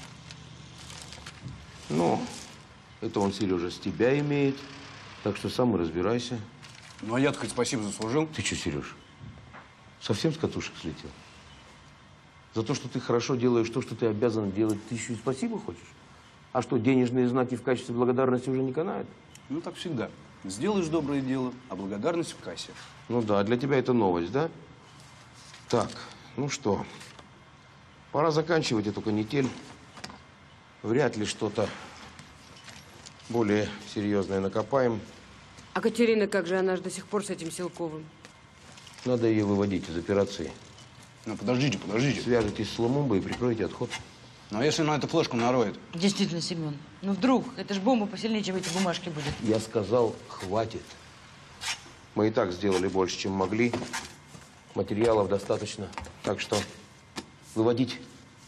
[SPEAKER 14] Ну, это он, Сережа, с тебя имеет. Так что сам и разбирайся.
[SPEAKER 17] Ну, а я-то хоть спасибо заслужил.
[SPEAKER 14] Ты что, Сереж, совсем с катушек слетел? За то, что ты хорошо делаешь то, что ты обязан делать, ты еще и спасибо хочешь? А что, денежные знаки в качестве благодарности уже не канают?
[SPEAKER 17] Ну, так всегда. Сделаешь доброе дело, а благодарность в кассе.
[SPEAKER 14] Ну да, для тебя это новость, да? Так, ну что, пора заканчивать эту канитель. Вряд ли что-то более серьезное накопаем.
[SPEAKER 15] А Катерина, как же, она же до сих пор с этим Силковым?
[SPEAKER 14] Надо ее выводить из операции.
[SPEAKER 17] Ну, подождите, подождите.
[SPEAKER 14] Свяжитесь с Лумумбой и прикройте отход.
[SPEAKER 17] Ну, а если на эту флешку нароет?
[SPEAKER 4] Действительно, Семен. Ну, вдруг, это ж бомба посильнее, чем эти бумажки будет.
[SPEAKER 14] Я сказал, хватит. Мы и так сделали больше, чем могли. Материалов достаточно. Так что выводить.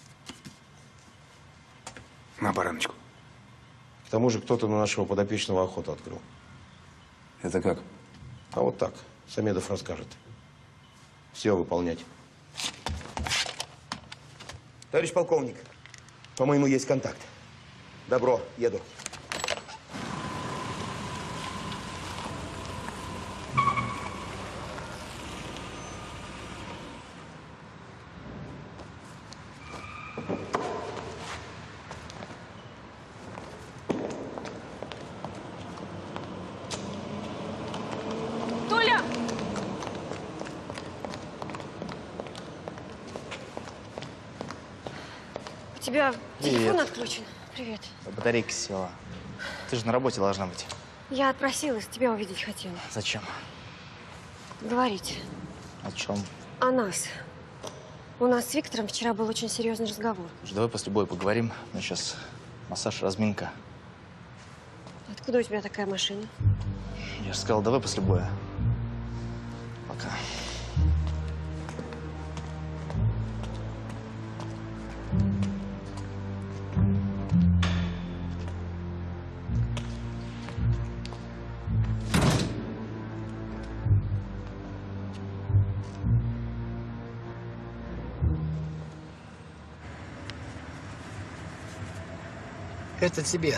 [SPEAKER 17] На бараночку.
[SPEAKER 14] К тому же кто-то на нашего подопечного охоту открыл.
[SPEAKER 17] Это как?
[SPEAKER 14] А вот так. Самедов расскажет. Все выполнять.
[SPEAKER 8] Товарищ полковник, по-моему, есть контакт. Добро, еду.
[SPEAKER 1] Толя! У тебя телефон
[SPEAKER 21] Привет.
[SPEAKER 1] отключен. Привет.
[SPEAKER 21] Батарейка села. Ты же на работе должна быть.
[SPEAKER 1] Я отпросилась, тебя увидеть хотела.
[SPEAKER 21] Зачем?
[SPEAKER 1] Говорить.
[SPEAKER 21] О чем?
[SPEAKER 1] О нас. У нас с Виктором вчера был очень серьезный разговор.
[SPEAKER 21] Слушай, давай после боя поговорим. У меня сейчас массаж, разминка.
[SPEAKER 1] Откуда у тебя такая машина?
[SPEAKER 21] Я же сказал, давай после боя. Пока.
[SPEAKER 2] Это тебе.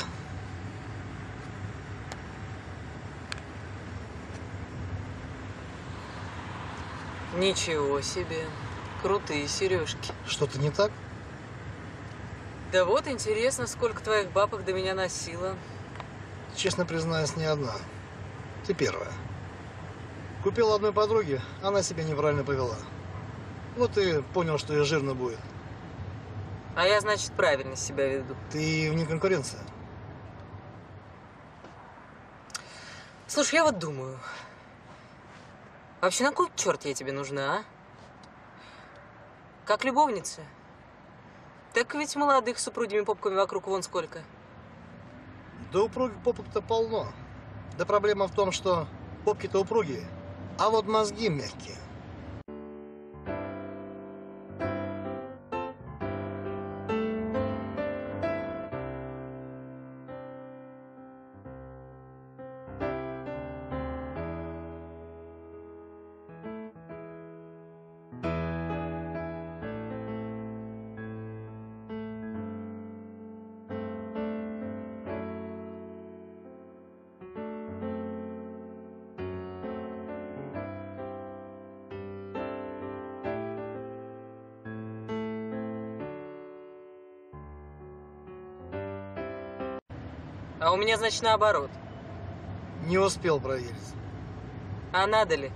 [SPEAKER 9] Ничего себе. Крутые сережки.
[SPEAKER 2] Что-то не так?
[SPEAKER 9] Да вот, интересно, сколько твоих бабок до меня носила.
[SPEAKER 2] Честно признаюсь, не одна. Ты первая. Купил одной подруге, она себя неправильно повела. Вот и понял, что ей жирно будет.
[SPEAKER 9] А я, значит, правильно себя веду.
[SPEAKER 2] Ты вне конкуренции.
[SPEAKER 9] Слушай, я вот думаю. Вообще, на кой черт я тебе нужна, а? Как любовница? Так ведь молодых с упругими попками вокруг вон сколько.
[SPEAKER 2] Да упругих попок-то полно. Да проблема в том, что попки-то упругие, а вот мозги мягкие.
[SPEAKER 9] А у меня, значит, наоборот.
[SPEAKER 2] Не успел проверить.
[SPEAKER 9] А надо ли?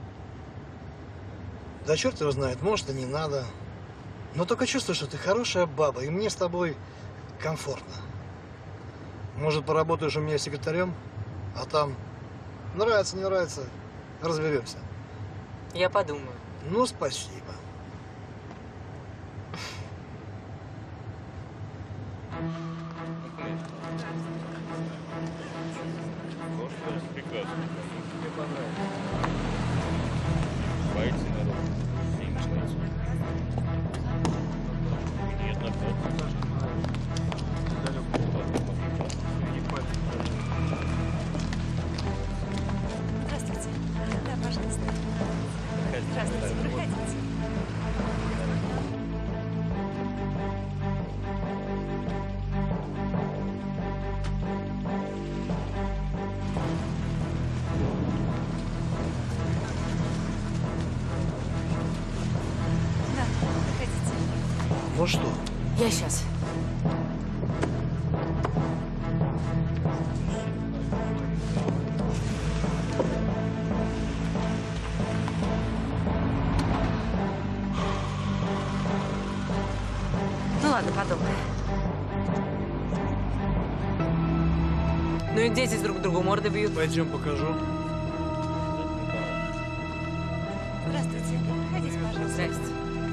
[SPEAKER 2] Да черт его знает, может и не надо. Но только чувствую, что ты хорошая баба, и мне с тобой комфортно. Может, поработаешь у меня секретарем, а там нравится, не нравится, разберемся.
[SPEAKER 9] Я подумаю.
[SPEAKER 2] Ну, спасибо. Ну что?
[SPEAKER 9] Я сейчас. Ну ладно, потом. Ну и где здесь друг другу морды бьют?
[SPEAKER 22] Пойдем, покажу.
[SPEAKER 9] Здравствуйте. Проходите, пожалуйста. Здрасте.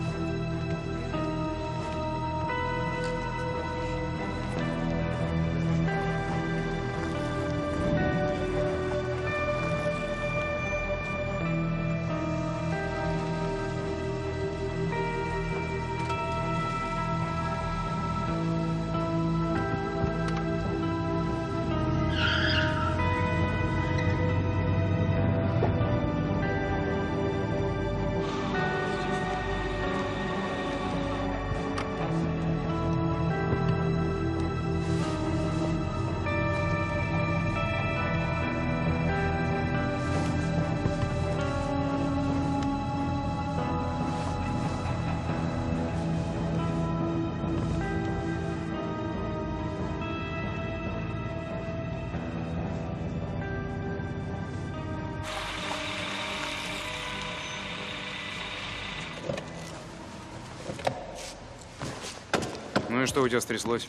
[SPEAKER 19] Ну и что у тебя стряслось?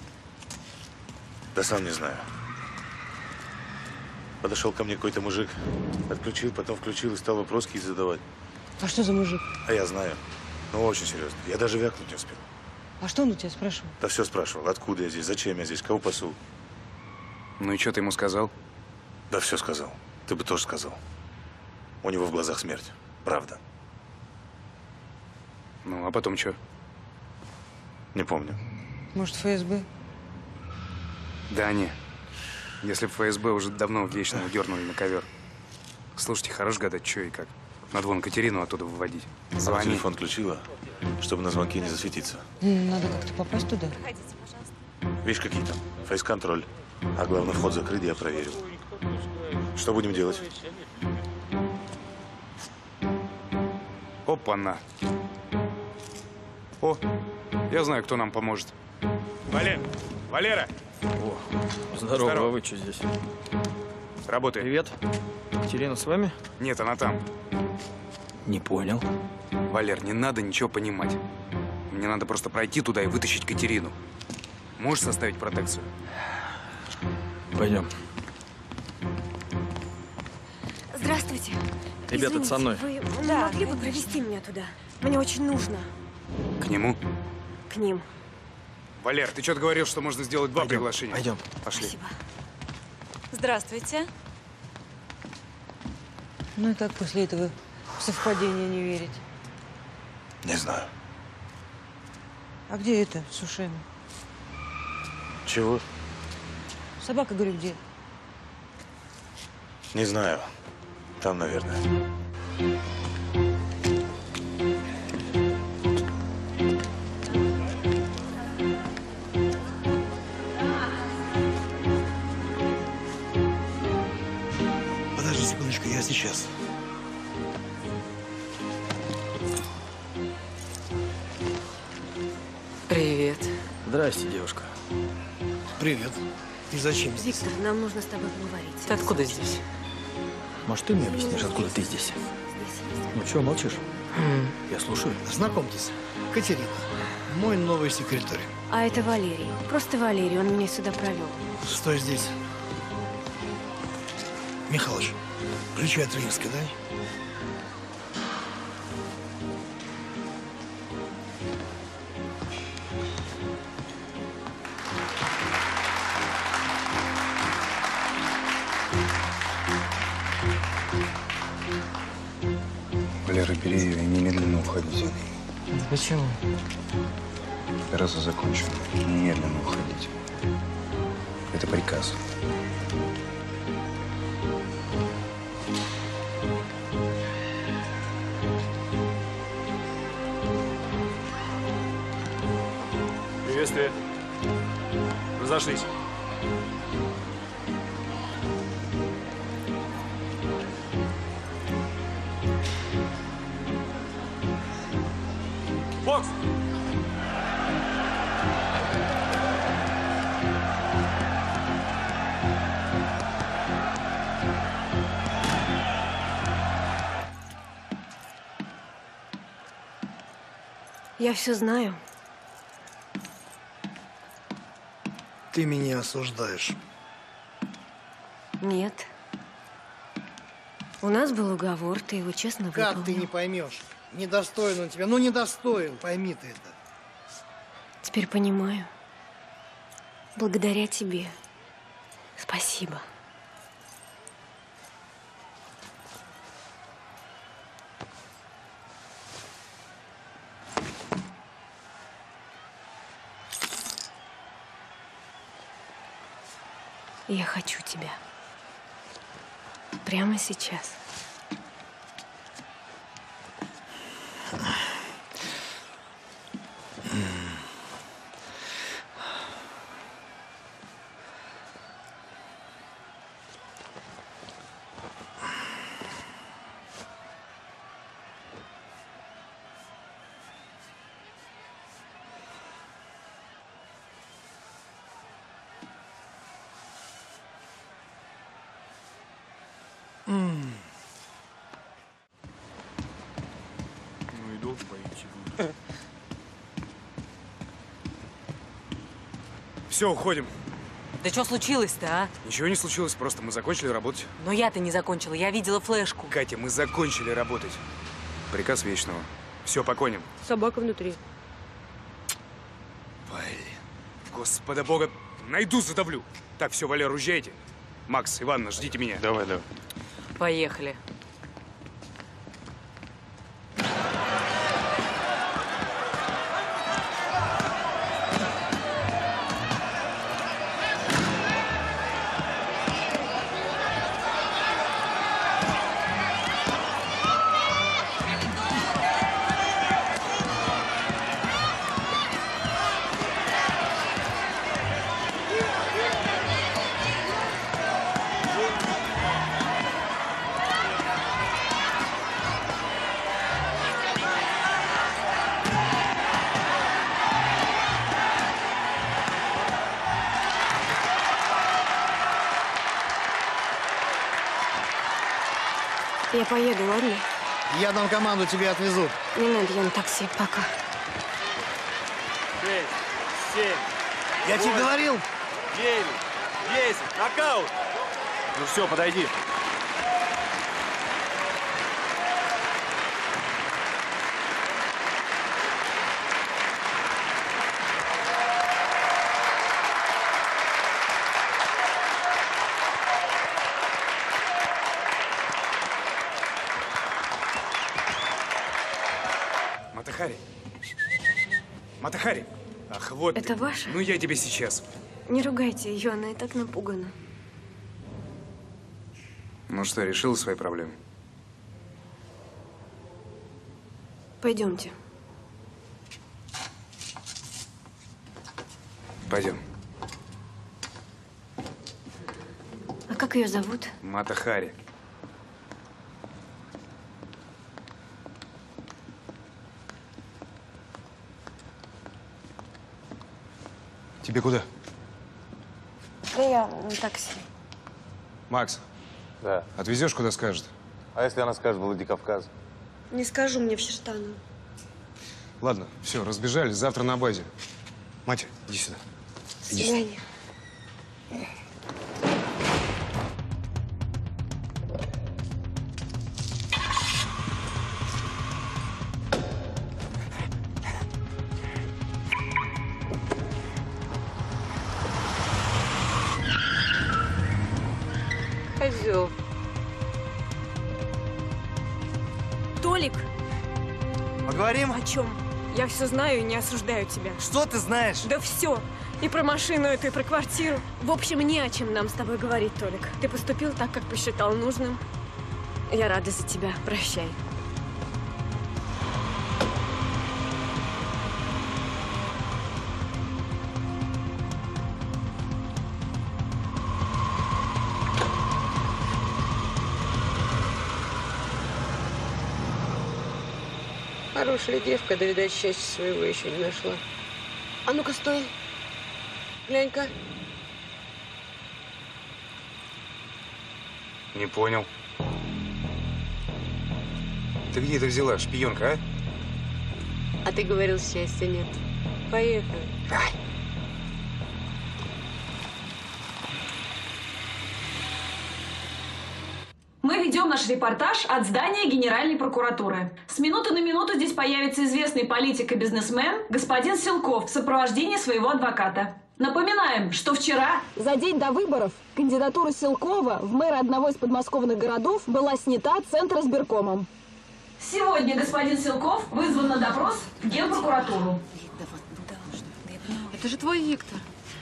[SPEAKER 23] Да сам не знаю. Подошел ко мне какой-то мужик, отключил, потом включил и стал вопросы какие задавать.
[SPEAKER 4] А что за мужик?
[SPEAKER 23] А я знаю. Ну, очень серьезно. Я даже вякнуть не успел.
[SPEAKER 4] А что он у тебя спрашивал?
[SPEAKER 23] Да все спрашивал. Откуда я здесь, зачем я здесь, кого пасу.
[SPEAKER 19] Ну и что ты ему сказал?
[SPEAKER 23] Да все сказал. Ты бы тоже сказал. У него в глазах смерть. Правда.
[SPEAKER 19] Ну, а потом что?
[SPEAKER 23] Не помню.
[SPEAKER 4] Может, ФСБ?
[SPEAKER 19] Да не. Если бы ФСБ уже давно вечного дернули на ковер. Слушайте, хорош гадать, что и как. Надо вон Катерину оттуда выводить.
[SPEAKER 23] Она
[SPEAKER 19] Звони.
[SPEAKER 23] телефон включила, чтобы на звонки не засветиться.
[SPEAKER 4] М, Надо как-то попасть туда.
[SPEAKER 23] Видишь, какие там? Фейс-контроль. А главное, вход закрыт, я проверил. Что будем делать?
[SPEAKER 19] Опа-на. О, я знаю, кто нам поможет. Валер, Валера!
[SPEAKER 22] О, здорово,
[SPEAKER 19] Здорово.
[SPEAKER 22] а вы что здесь?
[SPEAKER 19] Работай.
[SPEAKER 22] Привет. Катерина с вами?
[SPEAKER 19] Нет, она там.
[SPEAKER 22] Не понял.
[SPEAKER 19] Валер, не надо ничего понимать. Мне надо просто пройти туда и вытащить Катерину. Можешь составить протекцию?
[SPEAKER 22] Пойдем.
[SPEAKER 1] Здравствуйте.
[SPEAKER 22] Ребята, это со мной.
[SPEAKER 1] Вы не могли бы провести меня туда? Мне очень нужно.
[SPEAKER 19] К нему?
[SPEAKER 1] К ним.
[SPEAKER 19] Валер, ты что-то говорил, что можно сделать два приглашения.
[SPEAKER 22] Пойдем.
[SPEAKER 19] Пошли.
[SPEAKER 1] Спасибо.
[SPEAKER 11] Здравствуйте.
[SPEAKER 4] Ну и как после этого в совпадение не верить?
[SPEAKER 23] Не знаю.
[SPEAKER 4] А где это с ушами?
[SPEAKER 23] Чего?
[SPEAKER 4] Собака, говорю, где?
[SPEAKER 23] Не знаю. Там, наверное.
[SPEAKER 2] Подожди секундочку, я сейчас.
[SPEAKER 9] Привет.
[SPEAKER 22] Здрасте, девушка.
[SPEAKER 2] Привет. И зачем здесь?
[SPEAKER 1] Виктор, нам нужно с тобой поговорить.
[SPEAKER 9] Ты откуда здесь?
[SPEAKER 22] Может, ты мне объяснишь, откуда ты здесь? Ну что, молчишь? Я слушаю.
[SPEAKER 2] Знакомьтесь, Катерина, мой новый секретарь.
[SPEAKER 1] А это Валерий. Просто Валерий, он меня сюда провел.
[SPEAKER 2] Стой здесь. Михалыч, ключи от Риевской дай.
[SPEAKER 19] Валера, бери ее и немедленно уходите.
[SPEAKER 4] Почему?
[SPEAKER 19] Операция закончена. Немедленно уходите. Это приказ.
[SPEAKER 3] Приветствие. Разошлись. Фокс!
[SPEAKER 1] Я все знаю.
[SPEAKER 2] Ты меня осуждаешь.
[SPEAKER 1] Нет. У нас был уговор, ты его честно выполнил.
[SPEAKER 2] Как ты не поймешь? Недостоин он тебя. Ну, недостоин, пойми ты это.
[SPEAKER 1] Теперь понимаю. Благодаря тебе. Спасибо. Я хочу тебя. Прямо сейчас.
[SPEAKER 2] М.
[SPEAKER 3] Ну, иду, поедете буду.
[SPEAKER 22] Все, уходим.
[SPEAKER 9] Да что случилось-то, а?
[SPEAKER 22] Ничего не случилось, просто мы закончили работать.
[SPEAKER 9] Но я-то не закончила, я видела флешку.
[SPEAKER 22] Катя, мы закончили работать. Приказ Вечного. Все, по коням.
[SPEAKER 15] Собака внутри.
[SPEAKER 22] Блин. Господа Бога, найду, задавлю. Так, все, Валер, уезжайте. Макс, Ивановна, ждите меня.
[SPEAKER 3] Давай, давай.
[SPEAKER 9] Поехали.
[SPEAKER 1] Я поеду, ладно?
[SPEAKER 2] Я дам команду, тебе отвезут.
[SPEAKER 1] Не надо, я на такси. Пока.
[SPEAKER 3] Шесть, семь,
[SPEAKER 2] Я тебе
[SPEAKER 3] восемь,
[SPEAKER 2] говорил.
[SPEAKER 3] девять, десять, нокаут. Ну все, подойди.
[SPEAKER 22] Матахари. Матахари. Ах, вот
[SPEAKER 1] Это
[SPEAKER 22] ты.
[SPEAKER 1] ваша?
[SPEAKER 22] Ну, я тебе сейчас.
[SPEAKER 1] Не ругайте ее, она и так напугана.
[SPEAKER 22] Ну что, решила свои проблемы?
[SPEAKER 1] Пойдемте.
[SPEAKER 22] Пойдем.
[SPEAKER 1] А как ее зовут?
[SPEAKER 22] Матахари. Тебе куда?
[SPEAKER 1] Да я на такси.
[SPEAKER 22] Макс.
[SPEAKER 5] Да.
[SPEAKER 22] Отвезешь, куда скажет?
[SPEAKER 5] А если она скажет Владикавказ?
[SPEAKER 1] Не скажу, мне в Чертаново.
[SPEAKER 22] Ладно, все, разбежались. Завтра на базе. Мать, иди сюда.
[SPEAKER 1] До свидания.
[SPEAKER 9] Козел.
[SPEAKER 1] Толик!
[SPEAKER 21] Поговорим?
[SPEAKER 1] О чем? Я все знаю и не осуждаю тебя.
[SPEAKER 21] Что ты знаешь?
[SPEAKER 1] Да все. И про машину эту, и про квартиру. В общем, не о чем нам с тобой говорить, Толик. Ты поступил так, как посчитал нужным. Я рада за тебя. Прощай.
[SPEAKER 15] Хорошая девка, да, видать, счастья своего еще не нашла. А ну-ка, стой. Глянь-ка.
[SPEAKER 22] Не понял. Ты где это взяла, шпионка, а?
[SPEAKER 15] А ты говорил, счастья нет. Поехали.
[SPEAKER 7] Мы ведем наш репортаж от здания Генеральной прокуратуры. С минуты на минуту здесь появится известный политик и бизнесмен господин Силков в сопровождении своего адвоката. Напоминаем, что вчера...
[SPEAKER 12] За день до выборов кандидатура Силкова в мэра одного из подмосковных городов была снята Центризбиркомом.
[SPEAKER 7] Сегодня господин Силков вызван на допрос в Генпрокуратуру.
[SPEAKER 15] Это же твой Виктор.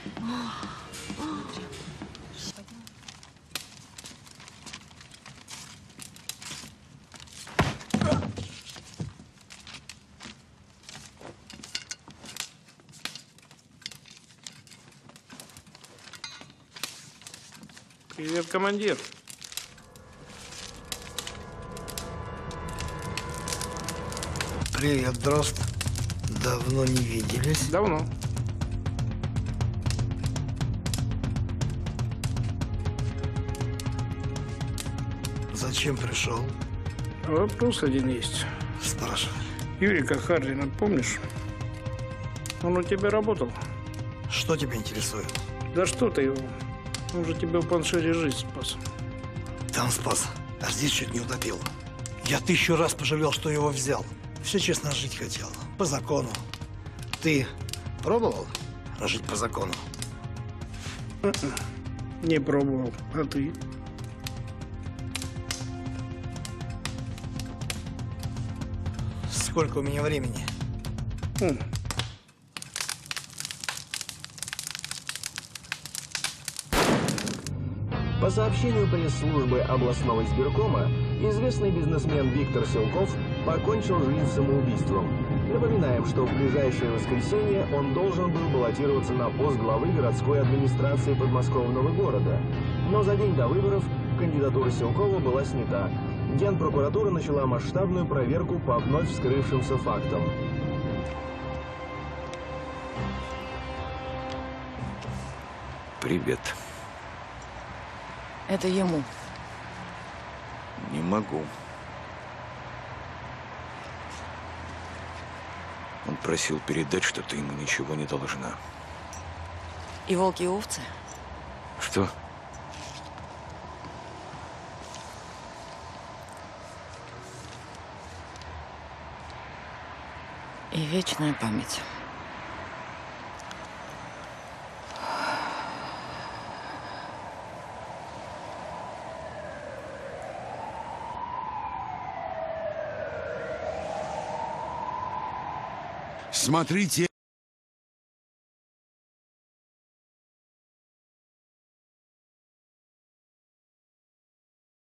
[SPEAKER 20] Привет, командир.
[SPEAKER 2] Привет, Дрозд. Давно не виделись.
[SPEAKER 20] Давно.
[SPEAKER 2] Зачем пришел?
[SPEAKER 20] Вопрос один есть.
[SPEAKER 2] Спрашивай.
[SPEAKER 20] Юрика Харлина, помнишь? Он у тебя работал.
[SPEAKER 2] Что тебя интересует?
[SPEAKER 20] Да что ты его? Он же тебе в Паншере жизнь спас.
[SPEAKER 2] Там спас, а здесь чуть не утопил. Я тысячу раз пожалел, что его взял. Все честно жить хотел, по закону. Ты пробовал жить по закону?
[SPEAKER 20] Не пробовал. А ты?
[SPEAKER 2] Сколько у меня времени?
[SPEAKER 20] Хм.
[SPEAKER 24] По сообщению пресс-службы областного избиркома, известный бизнесмен Виктор Силков покончил жизнь самоубийством. Напоминаем, что в ближайшее воскресенье он должен был баллотироваться на пост главы городской администрации подмосковного города. Но за день до выборов кандидатура Силкова была снята. Генпрокуратура начала масштабную проверку по вновь вскрывшимся фактам.
[SPEAKER 25] Привет.
[SPEAKER 11] Это ему.
[SPEAKER 25] Не могу. Он просил передать, что ты ему ничего не должна.
[SPEAKER 11] И волки, и овцы?
[SPEAKER 25] Что?
[SPEAKER 11] И вечная память.
[SPEAKER 26] Смотрите